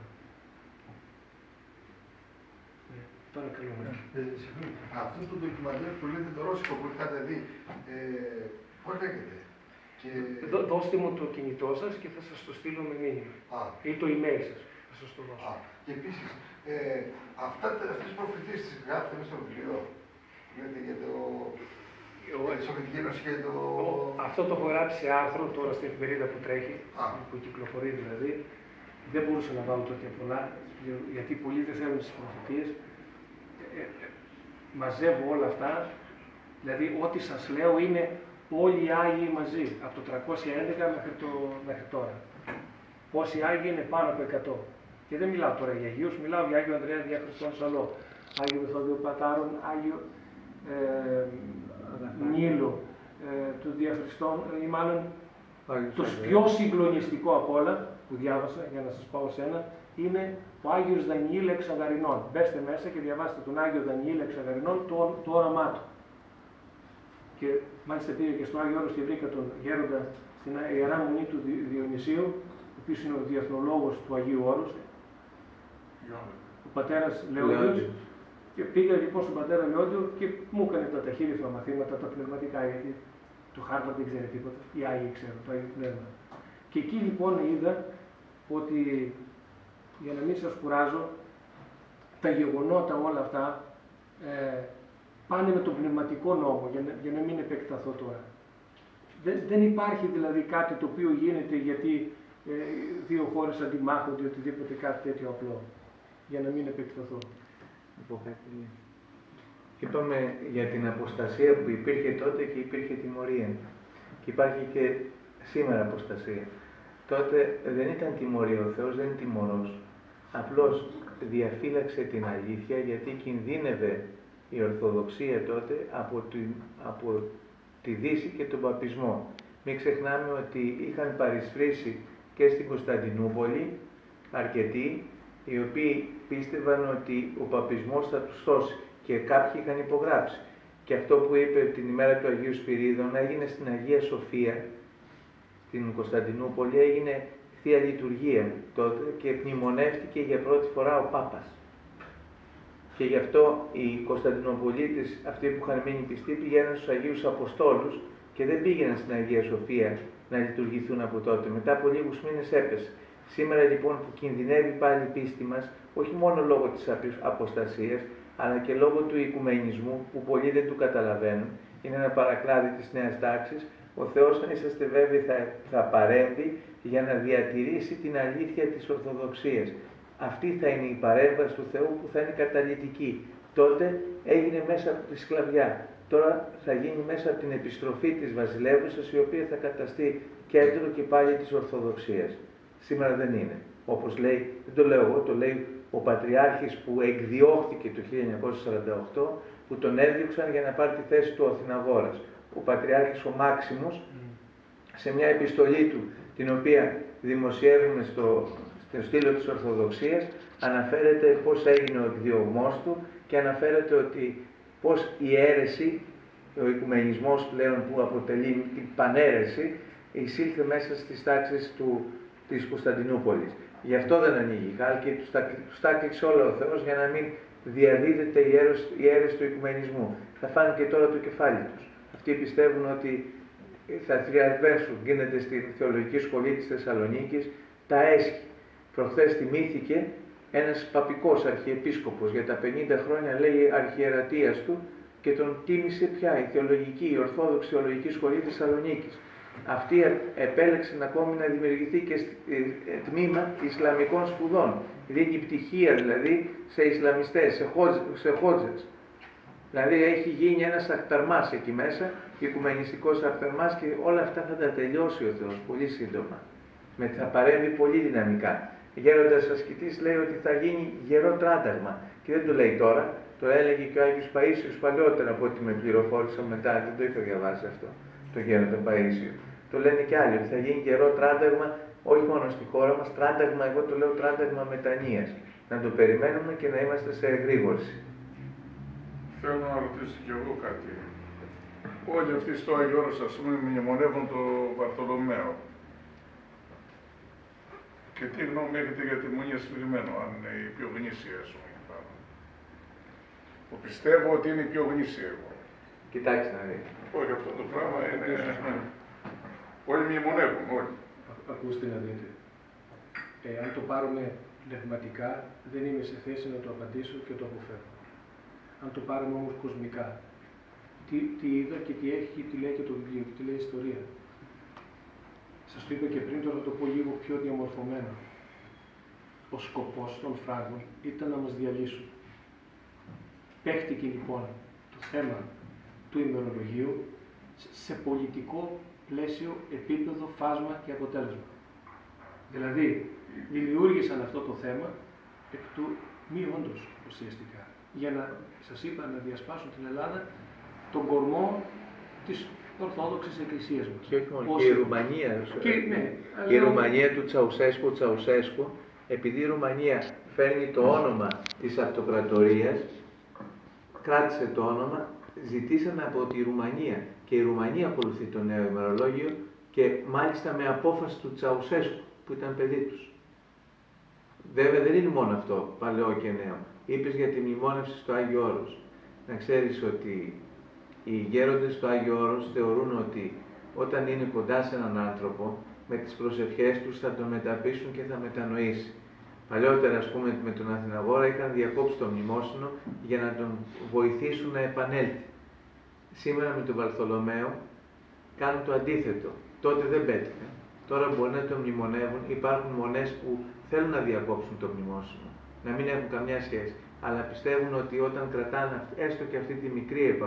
Παρακαλώ. Αυτό το ντοκιμαντέρ που λέτε το ρώσικο που είχατε δει, πώς λέγεται? Δώστε μου το κινητό σας και θα σας το στείλω με μήνυμα. Ή το email σας. Θα σας το δώσω. Και επίσης, αυτές τις προφητείες τις γράφετε μέσα στο βιβλίο. Λέτε για το Σοβιετική Ένωση και το... Αυτό το έχω γράψει σε άρθρο τώρα στην εφημερίδα που τρέχει, που κυκλοφορεί δηλαδή. Δεν μπορούσα να βάλω τότε πολλά, γιατί πολλοί δεν θέλουν τις προφητείες. Μαζεύω όλα αυτά, δηλαδή ό,τι σας λέω είναι όλοι οι Άγιοι μαζί, από το 311 μέχρι τώρα. Πόσοι Άγιοι είναι πάνω από 100. Και δεν μιλάω τώρα για Αγίους, μιλάω για Άγιο Ανδρέα Διαχριστόν Σαλό, Άγιο Μεθόδιο Πατάρων, Άγιο Νίλο, του Διαχριστών, ή μάλλον το πιο συγκλονιστικό από όλα που διάβασα, για να σας πάω σε ένα, είναι ο Άγιος Δανιήλ Εξαγαρινών. Μπέστε μέσα και διαβάστε τον Άγιο Δανιήλ Εξαγαρινών, το όραμά του. Και μάλιστα πήγα και στο Άγιο Όρος και βρήκα τον γέροντα στην Ιερά Μονή του Διονυσίου, ο οποίος είναι ο διεθνολόγος του Αγίου Όρους, ο πατέρας Λεόντιος. Και πήγα λοιπόν στον πατέρα Λεόντιο και μου έκανε τα ταχύριθμα μαθήματα, τα πνευματικά, γιατί το Χάρβαρντ δεν ξέρει τίποτα, οι Άγιοι ξέρουν, το Άγιο Πνεύμα. Και εκεί λοιπόν είδα ότι, για να μην σας κουράζω, τα γεγονότα όλα αυτά πάνε με τον πνευματικό νόμο, για να μην επεκταθώ τώρα. Δεν υπάρχει δηλαδή κάτι το οποίο γίνεται γιατί δύο χώρες αντιμάχονται ή οτιδήποτε κάτι τέτοιο απλό, για να μην επεκταθώ. Είπαμε για την αποστασία που υπήρχε τότε και υπήρχε τιμωρία. Και υπάρχει και σήμερα αποστασία. Τότε δεν ήταν τιμωρία, ο Θεός δεν είναι τιμωρός. Απλώς διαφύλαξε την αλήθεια, γιατί κινδύνευε η Ορθοδοξία τότε από τη Δύση και τον Παπισμό. Μην ξεχνάμε ότι είχαν παρισφρήσει και στην Κωνσταντινούπολη αρκετοί, οι οποίοι πίστευαν ότι ο Παπισμός θα τους σώσει και κάποιοι είχαν υπογράψει. Και αυτό που είπε την ημέρα του Αγίου Σπυρίδωνα έγινε στην Αγία Σοφία, στην Κωνσταντινούπολη, έγινε Θεία Λειτουργία τότε και μνημονεύτηκε για πρώτη φορά ο Πάπας. Και γι' αυτό οι Κωνσταντινοπολίτες, αυτοί που είχαν μείνει πιστοί, πηγαίναν στους Αγίους Αποστόλους και δεν πήγαιναν στην Αγία Σοφία να λειτουργηθούν από τότε. Μετά από λίγους μήνες έπεσε. Σήμερα λοιπόν που κινδυνεύει πάλι η πίστη μας, όχι μόνο λόγω της αποστασίας, αλλά και λόγω του οικουμενισμού που πολλοί δεν του καταλαβαίνουν, είναι ένα παρακλάδι της Νέας Τάξης, ο Θεός, να είσαστε βέβαιοι, θα παρέμβει για να διατηρήσει την αλήθεια της Ορθοδοξίας. Αυτή θα είναι η παρέμβαση του Θεού που θα είναι καταλυτική. Τότε έγινε μέσα από τη σκλαβιά. Τώρα θα γίνει μέσα από την επιστροφή της βασιλεύουσας, η οποία θα καταστεί κέντρο και πάλι της Ορθοδοξίας. Σήμερα δεν είναι. Όπως λέει, δεν το λέω εγώ, το λέει ο Πατριάρχης που εκδιώχθηκε το 1948, που τον έδιωξαν για να πάρει τη θέση του Αθηναγόρας. Ο Πατριάρχης ο Μάξιμος, σε μια επιστολή του, την οποία δημοσιεύουμε στο στήλο της Ορθοδοξίας, αναφέρεται πώς έγινε ο εκδιωγμός του και αναφέρεται ότι πώς η αίρεση, ο οικουμενισμός πλέον που αποτελεί την παναίρεση, εισήλθε μέσα στις τάξεις της Κωνσταντινούπολης. Γι' αυτό δεν ανοίγει και τους τα κλείξε όλα ο Θεός για να μην διαδίδεται η αίρεση του οικουμενισμού. Θα φάνε και τώρα το κεφάλι τους. Αυτοί πιστεύουν ότι θα διαδεύσουν, γίνεται στη Θεολογική Σχολή της Θεσσαλονίκης, τα έσχη. Προχθές τιμήθηκε ένας παπικός αρχιεπίσκοπος για τα 50 χρόνια, λέει, αρχιερατείας του και τον τίμησε πια η Θεολογική, η Ορθόδοξη Θεολογική Σχολή της Θεσσαλονίκης. Αυτή επέλεξε ακόμη να δημιουργηθεί και τμήμα Ισλαμικών σπουδών. Δίνει πτυχία δηλαδή σε Ισλαμιστές, σε χότζες. Δηλαδή έχει γίνει ένας ακταρμάς εκεί μέσα, οικουμενιστικός ακταρμάς, και όλα αυτά θα τα τελειώσει ο Θεός πολύ σύντομα. Θα παρέμβει πολύ δυναμικά. Γέροντας ασκητής λέει ότι θα γίνει γερό τράνταγμα. Και δεν το λέει τώρα, το έλεγε και ο Άγιος Παΐσιος παλιότερα από ό,τι με πληροφόρησαν μετά, δεν το είχα διαβάσει αυτό, το γέροντα Παΐσιο. Το λένε και άλλοι, ότι θα γίνει γερό τράνταγμα, όχι μόνο στη χώρα μας, τράνταγμα, εγώ το λέω τράνταγμα μετανοίας. Να το περιμένουμε και να είμαστε σε εγρήγορση. Θέλω να ρωτήσω κι εγώ κάτι. Όλοι αυτοί στο Άγιο Όρος, ας πούμε, μνημονεύουν το Βαρθολομαίο. Και τι γνώμη έχετε για τη Μονή Ασφυρημένο, αν είναι η πιο γνήσια, ας πούμε, πάνω. Που πιστεύω ότι είναι η πιο γνήσια εγώ. Κοιτάξτε να δείτε. Όχι, αυτό το πράγμα είναι... Όλοι μνημονεύουν, όλοι. Ακούστε να δείτε. Αν το πάρουμε πνευματικά, δεν είμαι σε θέση να το απαντήσω και το αποφεύγω. Αν το πάρουμε όμως κοσμικά, τι είδα και τι έχει, τι λέει και το βιβλίο και τι λέει η ιστορία. Σας το είπα και πριν, τώρα θα το πω λίγο πιο διαμορφωμένο. Ο σκοπός των φράγκων ήταν να μας διαλύσουν. Παίχτηκε λοιπόν το θέμα του ημερολογίου σε πολιτικό πλαίσιο, επίπεδο, φάσμα και αποτέλεσμα. Δηλαδή, δημιούργησαν αυτό το θέμα εκ του μη όντως ουσιαστικά. Για να, σας είπα, να διασπάσουν την Ελλάδα τον κορμό της Ορθόδοξης Εκκλησίας μας. Και όχι μόνο, και η Ρουμανία. Η Ρουμανία του Τσαουσέσκου, επειδή η Ρουμανία φέρνει το όνομα της αυτοκρατορίας, κράτησε το όνομα, ζητήσαν από τη Ρουμανία και η Ρουμανία ακολουθεί το νέο ημερολόγιο και μάλιστα με απόφαση του Τσαουσέσκου που ήταν παιδί τους. Βέβαια δεν είναι μόνο αυτό, παλαιό και νέο. Είπες για τη μνημόνευση στο Άγιο Όρος. Να ξέρεις ότι οι γέροντες στο Άγιο Όρος θεωρούν ότι όταν είναι κοντά σε έναν άνθρωπο, με τις προσευχές τους θα τον μεταπείσουν και θα μετανοήσει. Παλιότερα, ας πούμε, με τον Αθηναγόρα είχαν διακόψει το μνημόσυνο για να τον βοηθήσουν να επανέλθει. Σήμερα με τον Βαρθολομαίο κάνουν το αντίθετο. Τότε δεν πέτυχαν. Τώρα μπορεί να το μνημονεύουν. Υπάρχουν μονές που θέλουν να διακόψουν το μνημόσυνο, να μην έχουν καμιά σχέση. Αλλά πιστεύουν ότι όταν κρατάνε έστω και αυτή τη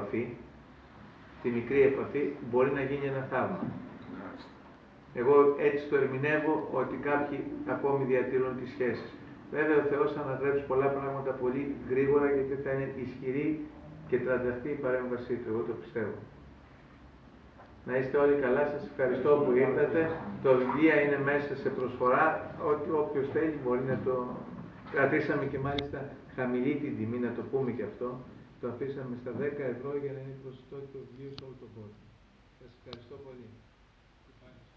μικρή επαφή, μπορεί να γίνει ένα θαύμα. Εγώ έτσι το ερμηνεύω, ότι κάποιοι ακόμη διατηρούν τις σχέσεις. Βέβαια, ο Θεός θα ανατρέψει πολλά πράγματα πολύ γρήγορα, γιατί θα είναι ισχυρή και τρανταχτή η παρέμβασή του. Εγώ το πιστεύω. Να είστε όλοι καλά, σας ευχαριστώ που ήρθατε. Το βιβλίο είναι μέσα σε προσφορά, όποιος θέλει μπορεί να το... Κρατήσαμε και μάλιστα χαμηλή την τιμή, να το πούμε και αυτό. Το αφήσαμε στα 10 ευρώ για να είναι προσιτό το βιβλίο σε όλο τον κόσμο. Σας ευχαριστώ πολύ.